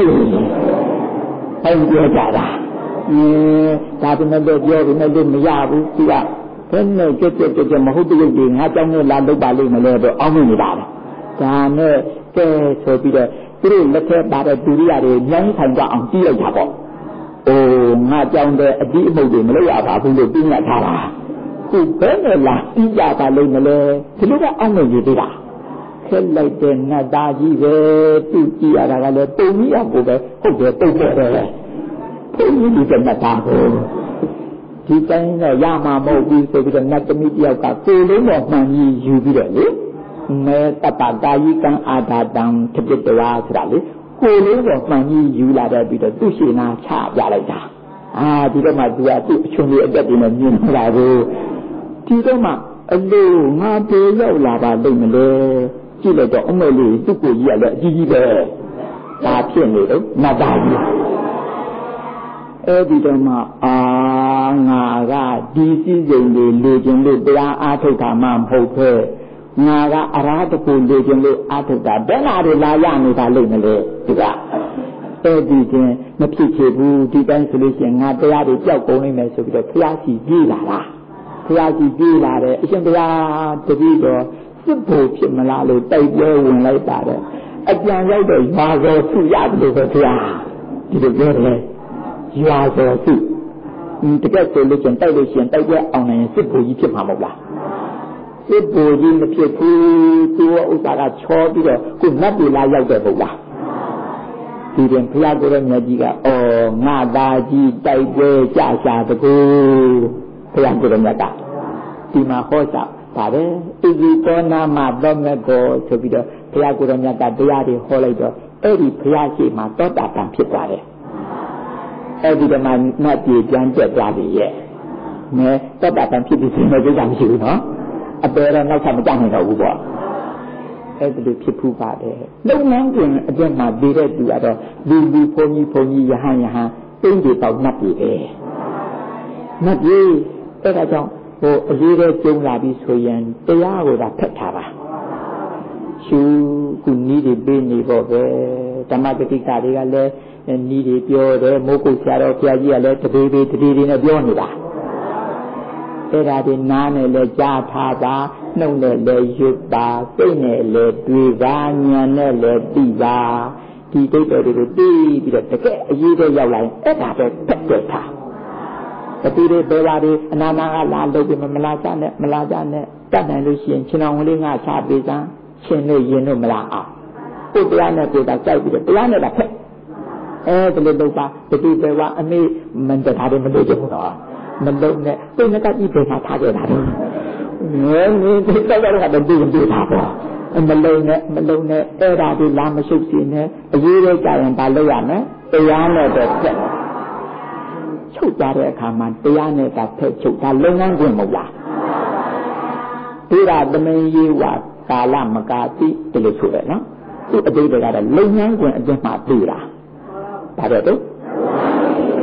ဟဲ့ပြောကြတာဒါပေမဲ့လို့ပြောပြီးမဲ့လို့မရဘူးသူကဘယ်နဲ့ကြက်မဟုတ်တဲ့ရုပ်တွေငါကြောင်းနဲ့လာလုပ်ပါလိမ့်မလဲတော့အောင်းနေတာဒါနဲ့ကဲဆိုပြီးတော့သူတို့လက်ထက်ပါတဲ့ဒုရိယာတွေညှိုင်းထိုင်ကြအောင်ကြည့်လိုက်တာပေါ့ငါကြောင်းတဲ့အတိအမှုတွေမလုပ်ရပါဘူးလို့ပြညတ်ထားတာသူဘယ်နဲ့လာကြည့်ကြပါလိမ့်မလဲဒီလိုကအောင်းနေကြသေးတာခက်လိုက်တဲ့နတ်သားကြီးပဲသူကြည့်ရတာကလည်းပုံကြီးအကိုပဲဟုတ်တယ်ပုံပဲပုံကြီးတဲ့နတ်သားကိုဒီတိုင်းတော့ရမှာမဟုတ်ဘူးဆိုပြီးတော့နတ်သမီးတယောက်ကကိုယ်လုံးတော်မှန်ကြီးယူပြီးတော့လေမဲတပ္ပကာယိကံအာဓာတံတပိတဝါဆိုတာလေကိုယ်လုံးတော်မှန်ကြီးယူလာတဲ့ပြီးတော့သူ့ရှင်နာချပြလိုက်တာဒီတော့မှသူကသူ့အချွန်လေးအတက်တွေနဲ့မြင်လာကိုဒီတော့မှအလိုငါပြေရောက်လာပါလိမ့်မလဲကြည့်လိုက်တော့အမေလေးသူ့ကိုကြီးကလည်းအကြီးကြီးပဲဒါဖြစ်နေတော့နတ်သားကြီးအဲ့ဒီတော့မှငါကဒီစည်းစိမ်တွေလူချင်းလို့တရားအားထုတ်တာမှမဟုတ်ပဲငါကအရာတခုလူချင်းလို့အားထုတ်တာဘယ်လာတွေလာရနေတာလိမ့်မလဲဒီကအဲ့ဒီချင်းမဖြစ်ချေဘူးဒီတိုင်းဆိုလို့ရှိရင်ငါတရားတွေကြောက်ကုန်နေမယ်ဆိုပြီးတော့ဖျားစီပြေးလာတာဖျားစီပြေးလာတယ်အရှင်ဘုရားတပည့်တော်စစ်ဖို့ဖြစ်မလားလို့တိုက်ပွဲဝင်လိုက်ပါတယ်အကြံရောက်တော့ရွာတော်သူရတယ်လို့ပဲဖျားဒီလိုပြောတယ်ရွာတော်သူတကယ်ဆိုလို့ရှိရင်တိုက်လို့ရှိရင်တိုက်ပွဲအောင်နိုင်ရင်စစ်ဖို့ကြီးဖြစ်မှာမဟုတ်လားစစ်ဖို့ကြီးမဖြစ်ဘူးသူ့ဥစ္စာကချောပြီးတော့ခုနတ်ပြည်လာရောက်တဲ့ပုဂ္ဂိုလ်ဒီရင်ဘုရားကိုယ်တော်မြတ်ကြီးကငါသားကြီးတိုက်ပွဲကြတကူဘုရားကိုယ်တော်မြတ်ကဒီမှာဟောတာပါတယ်ဣဇိတောနာမသောမကောဆိုပြီးတော့ဘုရားကိုယ်တော်မြတ်ကတရားတွေဟောလိုက်တော့အဲ့ဒီဘုရားရှိခိုးသောတာပန်ဖြစ်သွားတယ်အဲ့ဒီတော့မှနတ်ပြည်ပြန်ကျက်သွားပြီရဲ့နဲသောတာပန်ဖြစ်ပြီးဆိုတော့ကြိုးစားမရှိဘူးနော်အပေတော့နောက်ထပ်မကြနိုင်တော့ဘူးပေါ့အဲ့ဒီဖြစ်ဖူးပါတယ်လုံလန်းတွင်အကျက်မှာပြီးတဲ့သူကတော့လူဘုန်းကြီးယဟန်တိမ့်တွေပေါက်နတ်ပြည်ပဲနတ်ပြည်အဲ့ဒါကြောင့်ဟိုအရေးတဲ့ကျုံလာပြီးဆိုရင်တရားကိုသာဖက်ထားပါရှုခုနီးတွေပေးနေပေါ့ပဲဓမ္မဂတိကတွေကလည်းနီးတွေပြောတယ်မိုးကုတ်ဆရာတော်ဘုရားကြီးကလည်းတတိတွေနဲ့ပြောနေတာအဲ့ဒါဒီနားနဲ့လည်းကြားထားပါနှုတ်နဲ့လည်းရွတ်ပါစိတ်နဲ့လည်းတွေ့ပါဉာဏ်နဲ့လည်းသိပါဒီဒိဋ္ဌိတွေကိုသိပြီးတော့တကယ်အရေးတဲ့ရောက်လာရင်အဲ့ဒါပဲဖက်တဲ့ထားတတိတွေဘယ်ပါတွေအနာနာကလာလို့ပြီးမလာကြနဲ့တတ်နိုင်လို့ရှိရင်ခြေတော်လေးငါချပေးစမ်းရှင်တို့ရင်တို့မလာအောင်ကိုယ်တရားနဲ့ကိုယ်သာကြိုက်ပြီးတော့တရားနဲ့တာဖက်ဒီလိုလုပ်ပါတတိပဲကအမေမန္တတာတွေမလို့ကြဘူးတော့မလုံးနဲ့ပြင်းကကြီးပဲထားကြတာတော့ငယ်ငယ်တိတ်တော့ကတော့တူတာပေါ့မလုံးနဲ့အဲ့ဒါဒီလာမရှုပ်စီနဲ့အရေးလေးကြရင်ဘာလုပ်ရမလဲတရားနဲ့တော့ဖက်ချုပ်ကြတဲ့အခါမှာတရားနဲ့တာဖက်ချုပ်ဒါလုံငန်းခွင့်မဟုတ်လားဒီကသမင်ရေးဝကာလမကာတိဒီလိုဆိုတယ်နော်သူအတိတ်ကတော့လုံငန်းခွင့်အကျင့်မှပြီးတာဒါတော့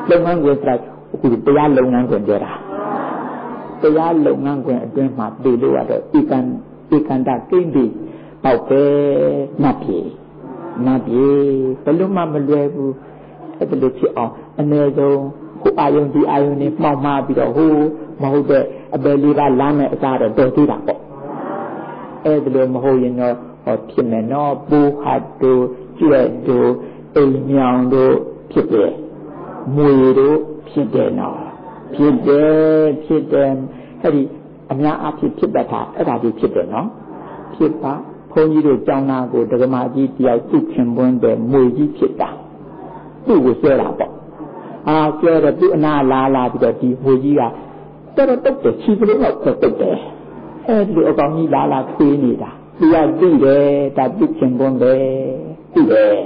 လုပ်ငန်းခွင်ဆိုအခုတရားလုပ်ငန်းခွင်ပြောတာတရားလုပ်ငန်းခွင်အတွင်းမှာတည်လို့ရတော့ဧကန်တကိန်းဒီပေါက်ပဲနတ်ပြည်ဘယ်လိုမှမလွယ်ဘူးအဲ့ဒါလိုဖြစ်အောင်အနည်းဆုံးဟိုအာယုန်ဒီအာယုန်နဲ့မှောက်မှားပြီးတော့ဟိုမဟုတ်တဲ့အပယ်လေးပါလမ်းနဲ့အစားတော့တော်သေးတာပေါ့အဲ့ဒါလိုမဟုတ်ရင်တော့ဖြစ်မယ်နော်ပူဟတ်တို့ကျွဲ့တို့အိမ်မြောင်တို့ဖြစ်တယ်မွေတို့ဖြစ်တယ်နော်ဖြစ်တယ်အဲ့ဒီအများအားဖြင့်ဖြစ်တတ်တာအဲ့ဒါကြီးဖြစ်တယ်နော်ဖြစ်ပါဘုန်းကြီးတို့ကျောင်းသားကိုဒကမာကြီးတယောက်သူ့ခင်ပွန်းတဲ့မွေကြီးဖြစ်တာသူ့ကိုဆွဲတာပေါ့ဆွဲတော့သူ့အနာလာပြီးတော့ဒီမွေကြီးကတော်တုတ်တယ်ချီကလေးတော့တုတ်တယ်အဲ့ဒီအကောင်ကြီးလာခွေးနေတာသူကသိတယ်ဒါသူ့ခင်ပွန်းပဲသိတယ်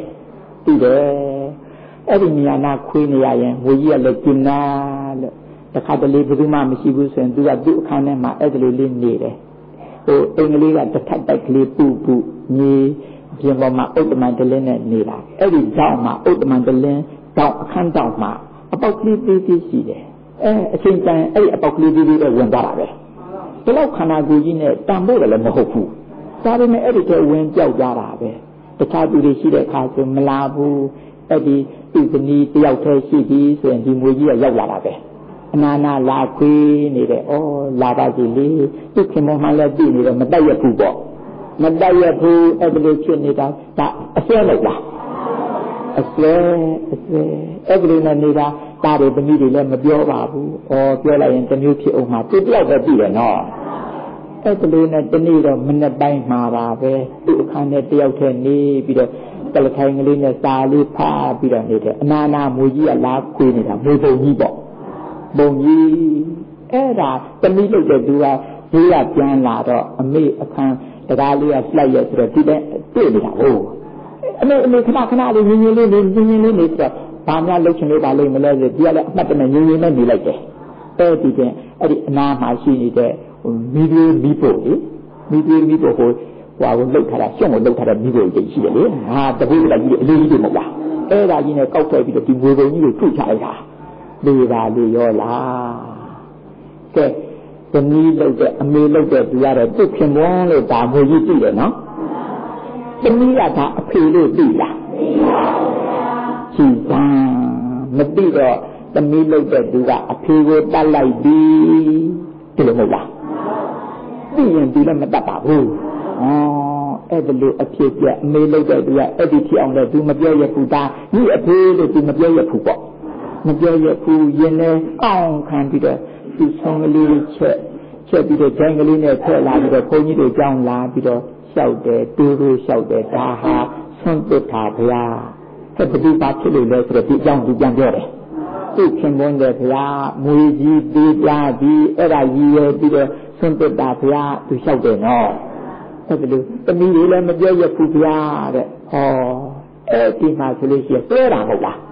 အဲ့ဒီနေရာနာခွေးနေရရင်မွေကြီးကလည်းကျင်နာလို့တခါတလေဘယ်သူမှမရှိဘူးဆိုရင်သူကသူ့အခန်းထဲမှာအဲ့ဒီလိုလေးနေတယ်ဟိုအင်္ဂလိပ်ကတစ်ထပ်တိုက်ကလေးပူညီပြင်ပေါ်မှာဥတ္တမန်တလင်းနဲ့နေတာအဲ့ဒီကြောက်မှာဥတ္တမန်တလင်းကြောက်အခန်းကြောက်မှာအပေါက်ကလေးသေးသေးရှိတယ်အချိန်တန်အဲ့ဒီအပေါက်ကလေးသေးသေးတော့ဝင်သွားတာပဲဒီလောက်ခန္ဓာကိုယ်ကြီးနဲ့တန်ဖို့လည်းမဟုတ်ဘူးဒါပေမဲ့အဲ့ဒီတဲ့ဝင်ကြောက်ကြတာပဲတခြားသူတွေရှိတဲ့အခါဆိုမလာဘူးအဲ့ဒီသူ့ဇနီးတယောက်တည်းရှိပြီးဆိုရင်ဒီမွေကြီးကရောက်လာတာပဲအနာလာခွေးနေတယ်လာပါစီလေသူခင်မမှလည်းသိနေတော့မတက်ရဘူးပေါ့မတက်ရဘူးအဲ့ဒီလိုဖြစ်နေတာဒါအစွဲလိုက်လားအစွဲအဲ့ဒီလိုနဲ့နေတာတားတွေပဏိတွေလည်းမပြောပါဘူးပြောလိုက်ရင်တမျိုးဖြစ်အောင်မှာသူတယောက်ပဲသိတယ်နော်အဲ့ဒီလိုနဲ့တနေ့တော့မနေ့ပိုင်းမှာပါပဲသူ့အခန်းထဲတယောက်ထဲနေပြီးတော့တလခိုင်ကလေးနဲ့စာလေးဖားပြီးတော့နေတယ်အနာမွေကြီးကလာခွေးနေတာမွေပုံကြီးပေါ့ဘုံကြီးအဲ့ဒါတမိလို့တဲ့သူကဈေးကပြန်လာတော့အမေအခန်းတကားလေးကလှက်ရဆိုတော့ဒီတဲ့တွေ့နေတာဟုတ်အမေခဏလေးညင်လေးနေဆိုတော့ဘာမှလုပ်ချင်လို့ပါလိမ့်မလဲဆိုဒီကလည်းအမှတ်တမဲ့ညင်နဲ့နေလိုက်တယ်အဲ့ဒီတဲ့အနာမှာရှိနေတဲ့မိဖို့လေမိဖို့ဟိုလုတ်ထားတာရှုံးကိုလုတ်ထားတဲ့မိဖို့ကြီးရှိတယ်လေဟာတပည့်ကကြီးအလေးကြီးတွေမဟုတ်လားအဲ့ဒါကြီးနဲ့ကောက်ထွက်ပြီးတော့ဒီငွေပုံကြီးကိုထုတ်ချလိုက်တာလေပါလေရောလားကဲတနည်းလုတ်တဲ့အမေလုတ်တဲ့သူကတော့သူ့ခင်ပွန်းလို့ဒါမျိုးကြီးသိတယ်နော်တနည်းကဒါအဖေလို့သိလားသိပါမသိတော့တနည်းလုတ်တဲ့သူကအဖေကိုတတ်လိုက်ပြီဒီလိုမဟုတ်လားသိရင်ဒီလည်းမတတ်ပါဘူးအဲ့ဒါလို့အဖြစ်ပြအမေလုတ်တဲ့သူကအဲ့ဒီဖြစ်အောင်လဲသူမပြောရဘူးဒါဒီအဖေလို့သူမပြောရဘူးပေါ့မပြောရဘူးရင်နဲ့အောင်းခံပြီးတော့သူဆုံးကလေးချက်ပြီးတော့ဂျိုင်းကလေးနဲ့ထွက်လာပြီးတော့ဘုန်းကြီးတို့ကြောင်းလာပြီးတော့လျှောက်တယ်တူတူလျှောက်တယ်ဒါဟာဆွန့်ပစ်တာဗျာအဲ့ဒီဘာဖြစ်လို့လဲဆိုတော့ဒီကြောင်းသူပြန်ပြောတယ်သူခင်ပွန်းတယ်ဗျာမွေကြီးသေးပြားပြီးအဲ့ဒါရည်ရပြီးတော့ဆွန့်ပစ်တာဗျာသူလျှောက်တယ်နော်အဲ့ဒါလို့တမီးတွေလည်းမပြောရဘူးဗျာတဲ့အဲ့ဒီမှာဆိုလို့ရှိရင်ဆွဲတာဟုတ်လား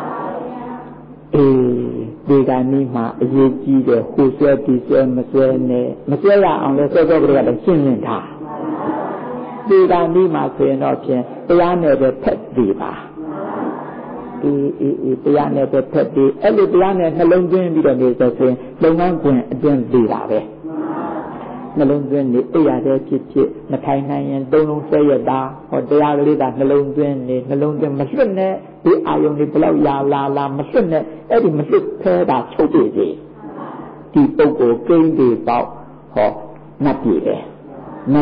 ဒီကနေ့မှအရေးကြီးတယ်ဟိုဆွဲဒီဆွဲမဆွဲနဲ့မဆွဲရအောင်လဲစောစောကလေးကလည်းရှင်းလင်းထားဒီကနေ့မှဆိုရင်တော့ဖြင့်တရားနဲ့ပဲဖက်ပြီးပါတရားနဲ့ပဲဖက်ပြီးအဲ့လိုတရားနဲ့နှလုံးသွင်းပြီးတော့နေဆိုရင်လုပ်ငန်းခွင်အတွင်းပြီးတာပဲနှလုံးသွင်းနေအိယာတဲ့ဖြစ်မထိုင်နိုင်ရင်သုံးလုံးဆွဲရတာတရားကလေးကနှလုံးသွင်းနေနှလုံးသွင်းမလွတ်နဲ့ဒီအာယုန်တွေဘလောက်ရာလာမလွတ်နဲ့အဲ့ဒီမလွတ်သေးတာချုပ်ပြည့်စီဒီပုဂ္ဂိုလ်ကိန်းတွေပေါ့နတ်ပြည်တယ်နော်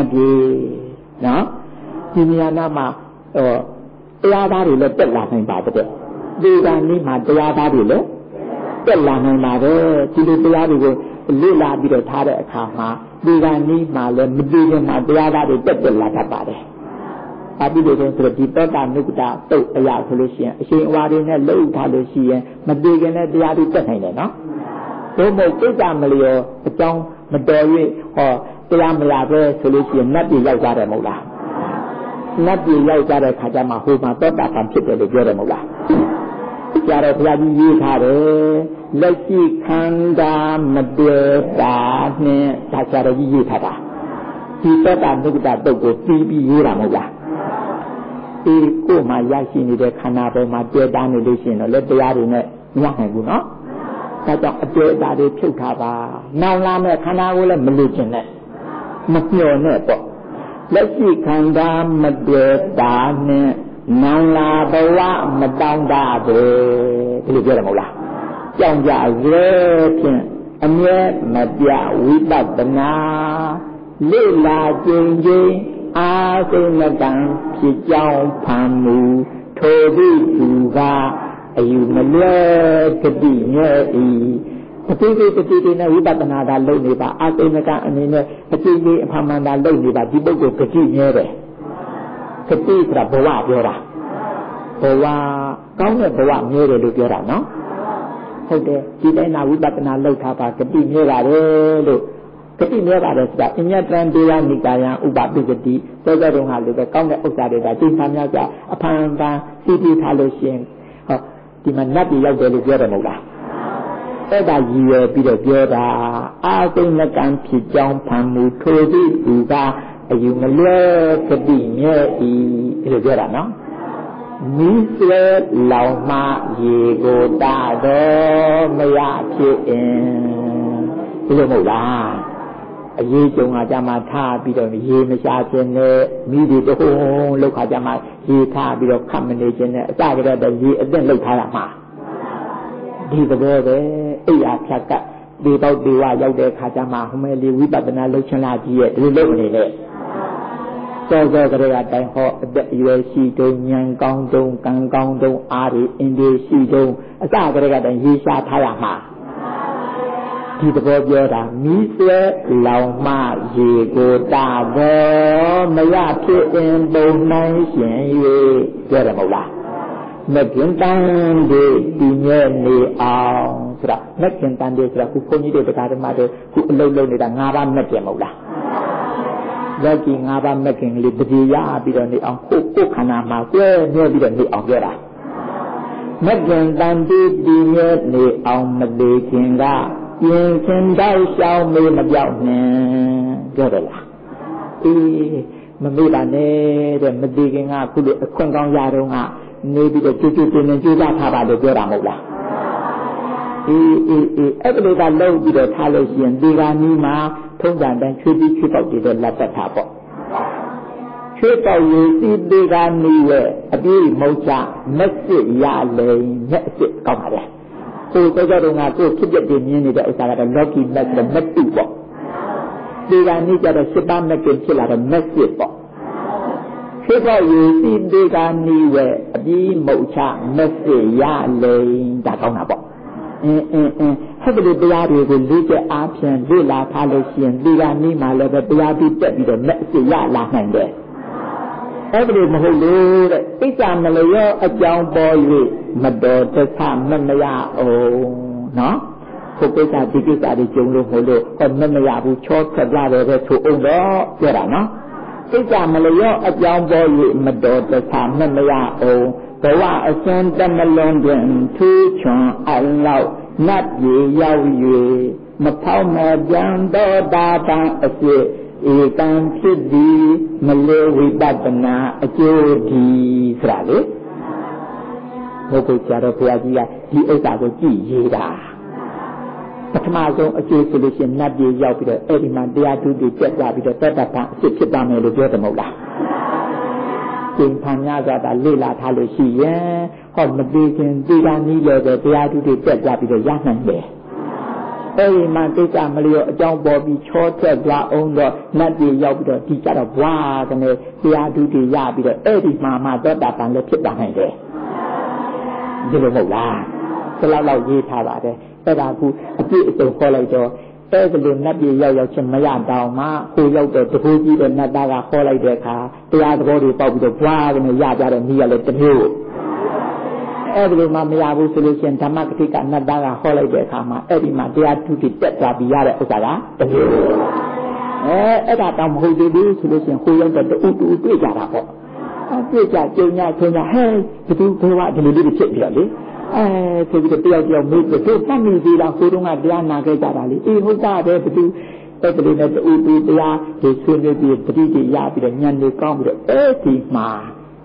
ဒီနေရာမှာတရားသားတွေလည်းတက်လာနိုင်ပါတယ်ဒီကနေ့မှာတရားသားတွေလည်းတက်လာနိုင်ပါတယ်ဒီလိုတရားတွေကိုလေ့လာပြီးတော့ထားတဲ့အခါမှာဒီကနေ့မှလည်းမတည်ခင်မှာတရားသားတွေတက်လာတတ်ပါတယ်။အပိဓိဆိုတော့ဒီတောတာနုကတာတုတ်အရာဆိုလို့ရှိရင်အရှင်အဝါတွေနဲ့လှုပ်ထားလို့ရှိရင်မတည်ခင်တဲ့တရားတွေတက်နိုင်တယ်နော်။ဘုမို့ကိစ္စမလျော်အကြောင်းမတော်၍တရားမရပဲဆိုလို့ရှိရင်နတ်ပြည်ရောက်ကြတယ်မဟုတ်လား။နတ်ပြည်ရောက်ကြတဲ့ခါကျမှဟိုမှာတောတာကံဖြစ်တယ်လို့ပြောတယ်မဟုတ်လား။ကျတော့ဘုရားကြီးရေးထားတယ်လက်ရှိခန္ဓာမတည်တာနဲ့ဒါကြရကြီးရေးထားတာဒီတောတာနုကတာတုတ်ကိုပြီးရေးတာမဟုတ်လားဒီကိုယ်မှာရရှိနေတဲ့ခန္ဓာပေါ်မှာတည်တာနေလို့ရှိရင်တော့လက်တရားတွေနဲ့ရနိုင်ဘူးနော်ဒါကြောင့်အကျေအတာတွေဖြုတ်ထားပါနောင်လာမဲ့ခန္ဓာကိုလည်းမလူကျင်နဲ့မမျှော်နဲ့ပေါ့လက်ရှိခန္ဓာမတွေ့တာနဲ့နောင်လာဘဝမတောင်းတာပဲဒီလိုပြောတယ်မဟုတ်လားကြောင့်ကြရဲဖြင့်အမြဲမပြဝိပဿနာလေ့လာကျင့်ခြင်းအာသိမကံဖြစ်ကြောင်းဖန်မူထိုသည့်သူကအယူမလွဲတတိငဲ့ဤအတိတ်တတိနဲ့ဝိပဿနာသာလုပ်နေပါအာသိမကံအနေနဲ့အတိတ်အဖမှန်သာလုပ်နေပါဒီပုဂ္ဂိုလ်ဂတိငဲ့တယ်ဂတိဆိုတာဘဝပြောတာဘဝကောင်းတဲ့ဘဝငဲ့တယ်လို့ပြောတာနော်ဟုတ်တယ်ဒီတိုင်းနာဝိပဿနာလုပ်ထားပါဂတိငဲ့ပါတယ်လို့ဂတိငဲ့ပါတယ်ဆိုတာအညတံဒေဝနိကာယံဥပပိဂတိသောကြတုံးဟာလို့ပဲကောင်းတဲ့ဥစ္စာတွေကကျင့်စာများကြအဖန်ဖန်စီးတီးထားလို့ရှိရင်ဟောဒီမှာနတ်ပြည်ရောက်တယ်လို့ပြောတယ်မဟုတ်လားအဲ့ဒါရည်ရွယ်ပြီးတော့ပြောတာအာသိမကံဖြစ်ကြောင်းဖန်မူထိုသည့်သူကအယူမလွဲဂတိငဲ့ဤဒီလိုပြောတာနော်မိဆွဲလောင်မှရေကိုတာတော့မရဖြစ်ဒီလိုမဟုတ်လားအရေးကြုံကကြမှာထားပြီးတော့ရေမရှာခြင်းနဲ့မိဒီတဟုံးလောက်ခါကြမှာရေထားပြီးတော့ခတ်မနေခြင်းနဲ့အစကြတဲ့ရေအသက်လောက်ထားတာမှာဒီသဘောပဲအိယာဖြတ်ကဒီတော့ဒီဝရောက်တဲ့ခါကြမှာဟိုမဲလေးဝိပဿနာလှုပ်ရှင်လာကြီးရဲ့ဒီလိုလုပ်နေလေစောစောကလေးကတိုင်ဟောအသက်အရွယ်ရှိတုံဉာဏ်ကောင်းတုံကံကောင်းတုံအားဒီအင်းဒီရှိတုံအစကလေးကတိုင်ရေရှာထားရမှာဒီသဘောပြောတာမိဆွဲလောင်မှရေကိုတာတော့မရဖြစ်ရင်ပုံနိုင်ရှင်၍ပြောတယ်မဟုတ်လားမကင်တန်ဒီဒီညဲ့နေအောင်ဆိုတာမကင်တန်ဒီဆိုတာခုဘုန်းကြီးတွေတရားဓမ္မတွေခုအလုံးလုံးနေတာ၅ပါးမကင်မဟုတ်လားလောကီ၅ပါးမကင်လေးတတိယပြီးတော့နေအောင်ကိုခန္ဓာမှာကျဲညဲ့ပြီးတော့နေအောင်ပြောတာမကင်တန်ဒီဒီညဲ့နေအောင်မသေးခင်ကရင်ခင်တောက်ရှောင်းမေးမပြောက်နဲ့ပြောတယ်လားအေးမမေ့ပါနဲ့တဲ့မသေးခင်ကခုလိုအခွင့်ကောင်းရတော့ကနေပြီးတော့ကျွတ်တင်ကြိုးစားထားပါလို့ပြောတာမဟုတ်လားအေးအဲ့ဒီကလုံးပြီးတော့ထားလို့ရှိရင်ဒီကနီးမှာထုံးစံတိုင်းချွေးပြီးချွေးပေါက်ပြီးတော့လက်သက်ထားပေါ့ချွေးပေါက်ရည်စီဒီကနီးရဲ့အပြည့်မုတ်ချမက်စစ်ရလေမျက်စစ်ကောင်းပါလေကိုယ်ကြတော့ငါကိုယ်ဖြစ်ဖြစ်မြင်နေတဲ့ဥစ္စာကတော့လောကီမက်ဆိုမက်တုပေါ့ဒီကနေ့ကျတော့စစ်ပါမက်ကဖြစ်လာတော့မက်စစ်ပေါ့ဖြစ်ပေါ်ရည်စီဒီကနေ့ရဲ့အပြီးမုတ်ချမက်စစ်ရလေဒါကောင်းတာပေါ့ဟဲ့ဒီတရားတွေကိုလေ့ကျက်အားဖြင့်လေ့လာထားလို့ရှိရင်ဒီကနေ့မှလည်းပဲတရားပြီးတက်ပြီးတော့မက်စစ်ရလာနိုင်တယ်အဲ့ဒီမဟုတ်လို့တဲ့ဣစ္ဆာမလျောအကြောင်းပေါ်၍မတော်တဆမမရအောင်နော်ခုကိစ္စဒီကိစ္စတွေကြုံလို့မဟုတ်လို့ဟောမရဘူးချောထွက်လာတယ်ဆိုအောင်တော့ပြောတာနော်ဣစ္ဆာမလျောအကြောင်းပေါ်၍မတော်တဆမမရအောင်ဘဝအစွန်းတမလွန်တွင်ထူးချွန်အလောက်နတ်ပြေရောက်၍မဖောက်မပြန်တော့တာတန်အစစ်ဧကံဖြစ်သည်မလေဝိပဿနာအကျိုးဒီဆိုတာလေဘုရားကျတော့ဘုရားကြီးကဒီဥစ္စာကိုကြည့်ရေးတာပထမဆုံးအကျိုးဆိုလို့ရှိရင်နတ်ပြည်ရောက်ပြီးတော့အဲ့ဒီမှာတရားထုတွေပြတ်သွားပြီးတော့တတ္တပံအစ်ဖြစ်ပါမယ်လို့ပြောတယ်မဟုတ်လားသင်္ခါများစွာတာလေ့လာထားလို့ရှိရင်ဟောမသေးခင်ဒီကနည်းလည်းပဲတရားထုတွေပြတ်သွားပြီးတော့ရနိုင်တယ်အဲ့ဒီမှာကိစ္စမလျော့အကြောင်းပေါ်ပြီးချောထွက်သွားအောင်တော့နတ်ပြည်ရောက်ပြီးတော့ဒီကြတော့ဘွားကနေတရားထုတွေရပြီးတော့အဲ့ဒီမှာသောတာပန်လည်းဖြစ်ပါနိုင်တယ်ဒီလိုမဟုတ်လားဒီလောက်ရေးထားပါတယ်အဲ့ဒါကူအပြည့်အစုံခေါ်လိုက်တော့အဲ့ဒီလိုနတ်ပြည်ရောက်ချင်းမရတောင်မှကိုရောက်တဲ့တကူကြီးတဲ့နတ်သားကခေါ်လိုက်တဲ့အခါတရားသဘောတွေပေါက်ပြီးတော့ဘွားကနေရကြတဲ့မိရလည်းတစ်မျိုးအဲ့ဒီလိုမှမရဘူးဆိုလို့ရှိရင်ဓမ္မကတိကနတ်သားကဟောလိုက်တဲ့အခါမှာအဲ့ဒီမှာတရားထုတိတက်သွားပြီးရတဲ့ဥစ္စာကတကယ်အဲ့ဒါတော့မဟုတ်သေးဘူးဆိုလို့ရှိရင်ဟိုရောက်တဲ့တူတွေ့ကြတာပေါ့တွေ့ကြကြုံညဟဲ့ဘသူဘဝဒီလိုလေးဖြစ်ပြီးတော့လေဆိုပြီးတော့တယောက်မေးပြီးသူတတ်နေသေးလားကိုတုန်းကတရားနာခဲ့ကြတာလေအေးဟုတ်တာပဲဘသူအဲ့ဒီနဲ့တူတရားဒီဆွေးနွေးပြီးတတိတိရပြီးတော့ညံနေကောင်းပြီးတော့အဲ့ဒီမှာ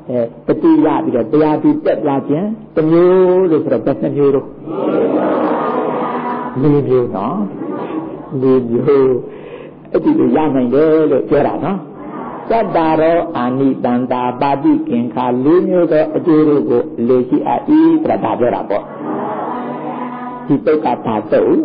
ปฏิยาပြီးတော့တရားသူတက်လာခြင်းတစ်မျိုးလို့ဆိုတော့ဘယ်နှမျိုးလို့၄မျိုးနော်၄မျိုးအဲ့ဒီလိုရနိုင်တယ်လို့ပြောတာနော်သတ္တရောအာနိတန္တာပါတိကင်္ခာ၄မျိုးသောအကျိုးတို့ကိုလေရှိအပ်၏ဆိုတာဒါပြောတာပေါ့ဒီပုဂ္ဂတာတုတ်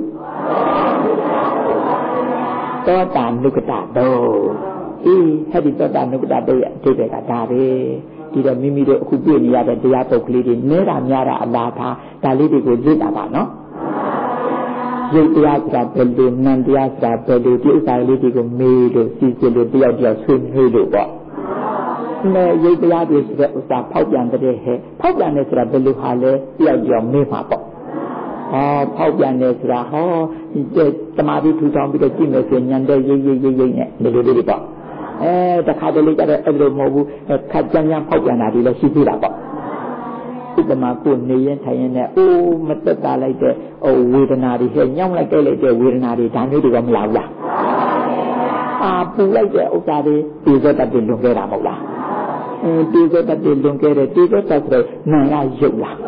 သောတာနုကတတုတ်ဟဲ့ဒီသောတာနုကတတုတ်ရဲ့အဓိပ္ပာယ်ကဒါပဲဒီတော့မိမိတို့အခုတွေ့နေရတဲ့တရားပုဒ်ကလေးတွေနဲတာများတာအလားထားဒါလေးတွေကိုလေ့လာပါနော်ရုပ်တရားဆိုတာဘယ်လိုနံတရားဆိုတာဘယ်လိုဒီဥစ္စာလေးတွေကိုမေးလို့စီစစ်လို့တယောက်တယောက်ဆွေးနွေးလို့ပေါ့မဲရုပ်တရားတွေဆိုတဲ့ဥစ္စာဖောက်ပြန်တဲ့ဟဲ့ဖောက်ပြန်တယ်ဆိုတာဘယ်လိုဟာလဲတယောက်တယောက်မေးမှာပေါ့ဖောက်ပြန်တယ်ဆိုတာဟောဒီတမာတိထူထောင်ပြီးတော့ကြည့်မယ်ဆိုရင်ညံတဲ့ရိပ်နဲ့ဒီလိုလေးတွေပေါ့တခါတလေကြတော့အဲ့လိုမဟုတ်ဘူးခက်ကြမ်းကြမ်းဖောက်ပြန်တာတွေလည်းရှိသေးတာပေါ့ဥပမာကိုနေရင်ထိုင်ရင်လည်းအိုးမတက်တာလိုက်တဲ့ဝေဒနာတွေဟဲ့ညောင်းလိုက်ကြိတ်လိုက်တဲ့ဝေဒနာတွေဒါမျိုးတွေကမလာဘူးလားပူလိုက်တဲ့ဥစ္စာတွေပြေစက်တက်လွန်ခဲ့တာမဟုတ်လားပြေစက်တက်လွန်ခဲ့တဲ့ပြေစက်တက်ဆိုနံရရုပ်လား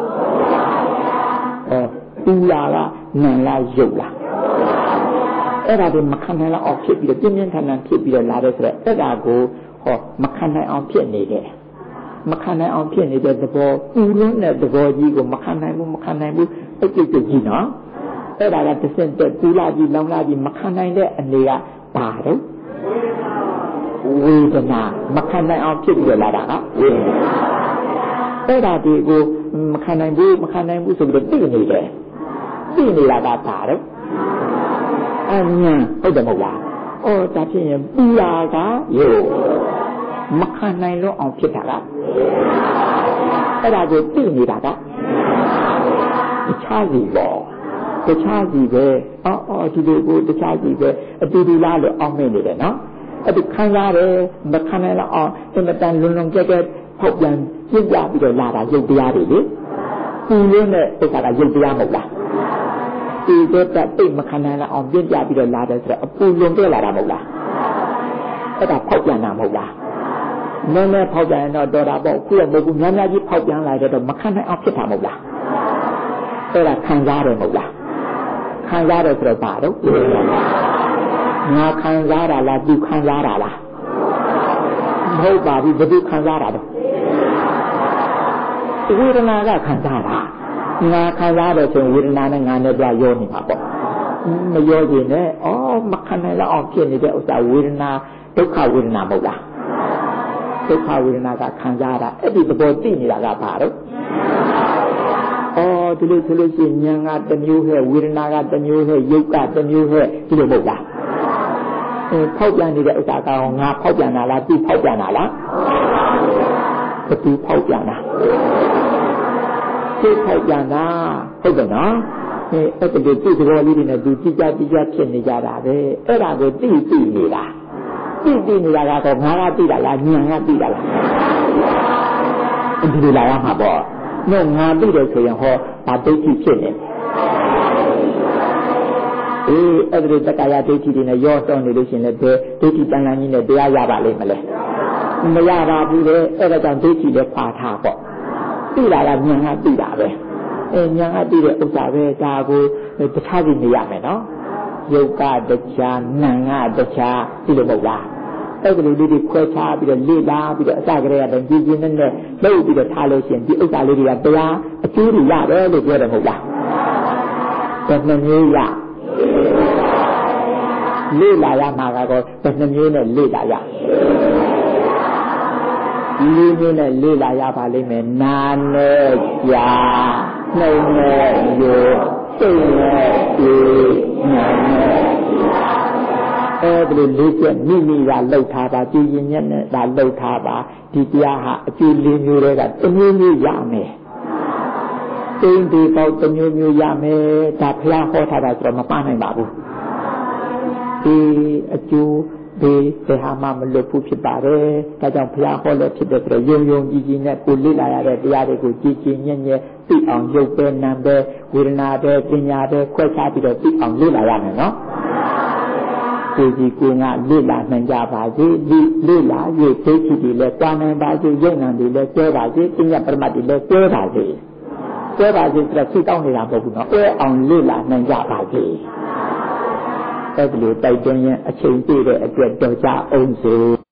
ပူလာကနံရရုပ်လားအဲ့ဒါတွေမခံနိုင်အောင်ဖြစ်ပြီးတော့ပြင်းပြင်းထန်ထန်ဖြစ်ပြီးတော့လာတဲ့ဆိုတော့အဲ့ဒါကိုမခံနိုင်အောင်ဖြစ်နေတယ်မခံနိုင်အောင်ဖြစ်နေတဲ့သဘောပူလွန်းတဲ့သဘောကြီးကိုမခံနိုင်ဘူးအကျိတ်ကြီးနော်အဲ့ဒါကတစ်စက်တက်ပူလာကြီးလောင်လာကြီးမခံနိုင်တဲ့အနေကဘာတော့ဝေဒနာမခံနိုင်အောင်ဖြစ်ပြီးတော့လာတာကဝေဒနာအဲ့ဒါဒီကိုမခံနိုင်ဘူးဆိုပြီးတော့သိနေတယ်သိနေတာကဘာတော့အញ្ញံဟုတ်တယ်မဟုတ်လားဒါဖြစ်ရင်ပူလာကယောမခံနိုင်လို့အောင်ဖြစ်တာကအဲ့ဒါကိုသိနေတာကတခြားစီပေါ့တခြားစီပဲဒီလိုကိုတခြားစီပဲအတူတူလားလို့အောက်မေ့နေတယ်နော်အဲ့ဒီခံရတယ်မခံနိုင်တော့အောင်အင်မတန်လွန်လွန်ကြဲကြဲဖောက်ပြန်ပြစ်ပြပြီးတော့လာတာရုပ်တရားတွေလေပူလို့နဲ့ဥစ္စာကရုပ်တရားမဟုတ်လားဒီတော့တိတ်မခံနိုင်အောင်ပြစ်ပြပြီးတော့လာတယ်ဆိုတော့အပူလွန်ပြလာတာမဟုတ်လားအဲ့ဒါဖောက်ပြန်တာမဟုတ်လားနည်းနည်းဖောက်ပြန်တော့တော်တာပေါ့ခုတော့မဟုတ်ဘူးများများကြီးဖောက်ပြန်လာတော့မခံနိုင်အောင်ဖြစ်တာမဟုတ်လားအဲ့ဒါခံစားတယ်မဟုတ်လားခံစားတယ်ဆိုတော့ဘာတော့ငါခံစားတာလားသူခံစားတာလားမဟုတ်ပါဘူးဘယ်သူခံစားတာတော့ဝေဒနာကခံစားတာငါခံစားတယ်ဆိုရင်ဝေဒနာနဲ့ငါနဲ့ပြရောနေမှာပေါ့မရောခြင်းနဲ့မခံနိုင်တော့အောင်ဖြစ်နေတဲ့ဥစ္စာဝေဒနာဒုက္ခဝေဒနာမဟုတ်လားဒုက္ခဝေဒနာကခံစားတာအဲ့ဒီသဘောသိနေတာကဘာတော့ဒီလိုဆိုလို့ရှိရင်ဉာဏ်ကတစ်မျိုးဟဲ့ဝေဒနာကတစ်မျိုးဟဲ့ယုတ်ကတစ်မျိုးဟဲ့ဒီလိုမဟုတ်လားဖောက်ပြန်နေတဲ့ဥစ္စာကငါဖောက်ပြန်တာလားသူဖောက်ပြန်တာလားဘယ်သူဖောက်ပြန်တာသူဖောက်ပြန်တာဟုတ်တယ်နော်အဲ့ဒီသူသဘောလေးတွေနဲ့သူကြည်ကြဖြစ်နေကြတာပဲအဲ့ဒါကိုသိနေတာသိနေတာကတော့ငါကသိတာလားဉာဏ်ကသိတာလားဒီလိုလာရမှာပေါ့နဲ့ငါသိတယ်ဆိုရင်ဟောဘာဒိဋ္ဌိဖြစ်နေအဲ့ဒီတက္ကရာဒိဋ္ဌိတွေနဲ့ရောတော့နေလို့ရှိရင်လည်းဘယ်ဒိဋ္ဌိတန်လန်းကြီးနဲ့တရားရပါလိမ့်မလဲမရပါဘူးလေအဲ့ဒါကြောင့်ဒိဋ္ဌိလည်းပါထားပေါ့သိတာကဉာဏ်ကသိတာပဲဉာဏ်ကသိတဲ့ဥစ္စာပဲဒါကိုတခြားစီနေရမယ်နော်ယုတ်ကတခြားနာမ်ကတခြားဒီလိုမဟုတ်လားအဲ့ဒီလိုလေးတွေခွဲခြားပြီးတော့လေ့လာပြီးတော့အစကတည်းကတည်းကကြည်နဲ့လှုပ်ပြီးတော့ထားလို့ရှိရင်ဒီဥစ္စာလေးတွေကတရားအကျိုးတွေရတယ်လို့ပြောတယ်မဟုတ်လားဘယ်နှမျိုးရလေ့လာရမှာကတော့ဘယ်နှမျိုးနဲ့လေ့လာရဒီမျိုးနဲ့လေ့လာရပါလိမ့်မယ်နာနဲ့ကြာနှုတ်နဲ့ရိုးစိတ်နဲ့ဒီညာနဲ့အဲ့ဒီလေးချက်မိမိကလှုပ်ထားပါကြည်ရင်ညက်နဲ့ဒါလှုပ်ထားပါဒီတရားဟာအကျိုးလေးမျိုးတွေကတစ်မျိုးမျိုးရမယ်သိင်ဒီပေါက်တစ်မျိုးမျိုးရမယ်ဒါဘုရားဟောထားတာဆိုတော့မပါနိုင်ပါဘူးဒီအကျိုးဒီဘယ်ဟာမှမလွတ်ဘူးဖြစ်ပါတယ်ဒါကြောင့်ဘုရားဟောလို့ဖြစ်တဲ့ဆိုတော့ယုံကြည်နဲ့ကိုလေ့လာရတဲ့တရားတွေကိုကြည်ညက်သိအောင်ရုပ်ပဲနာမ်ပဲဝေဒနာပဲပညာပဲခွဲခြားပြီးတော့သိအောင်လေ့လာရမယ်နော်ကိုကြီးကိုငါလေ့လာနိုင်ကြပါစေလေ့လာရေးသိချီတွေလည်းကြားနိုင်ပါစေယုံနာတွေလည်းကျဲပါစေပညာပရမတ်တွေလည်းကျဲပါစေကျဲပါစေဆိုတော့စိတ်တောင်းနေတာမဟုတ်ဘူးနော်ကျဲအောင်လေ့လာနိုင်ကြပါစေအဲ့ဒီလိုတိုက်တွန်းရင်အချိန်ပြည့်တဲ့အတွက်တော်ကြအောင်စေ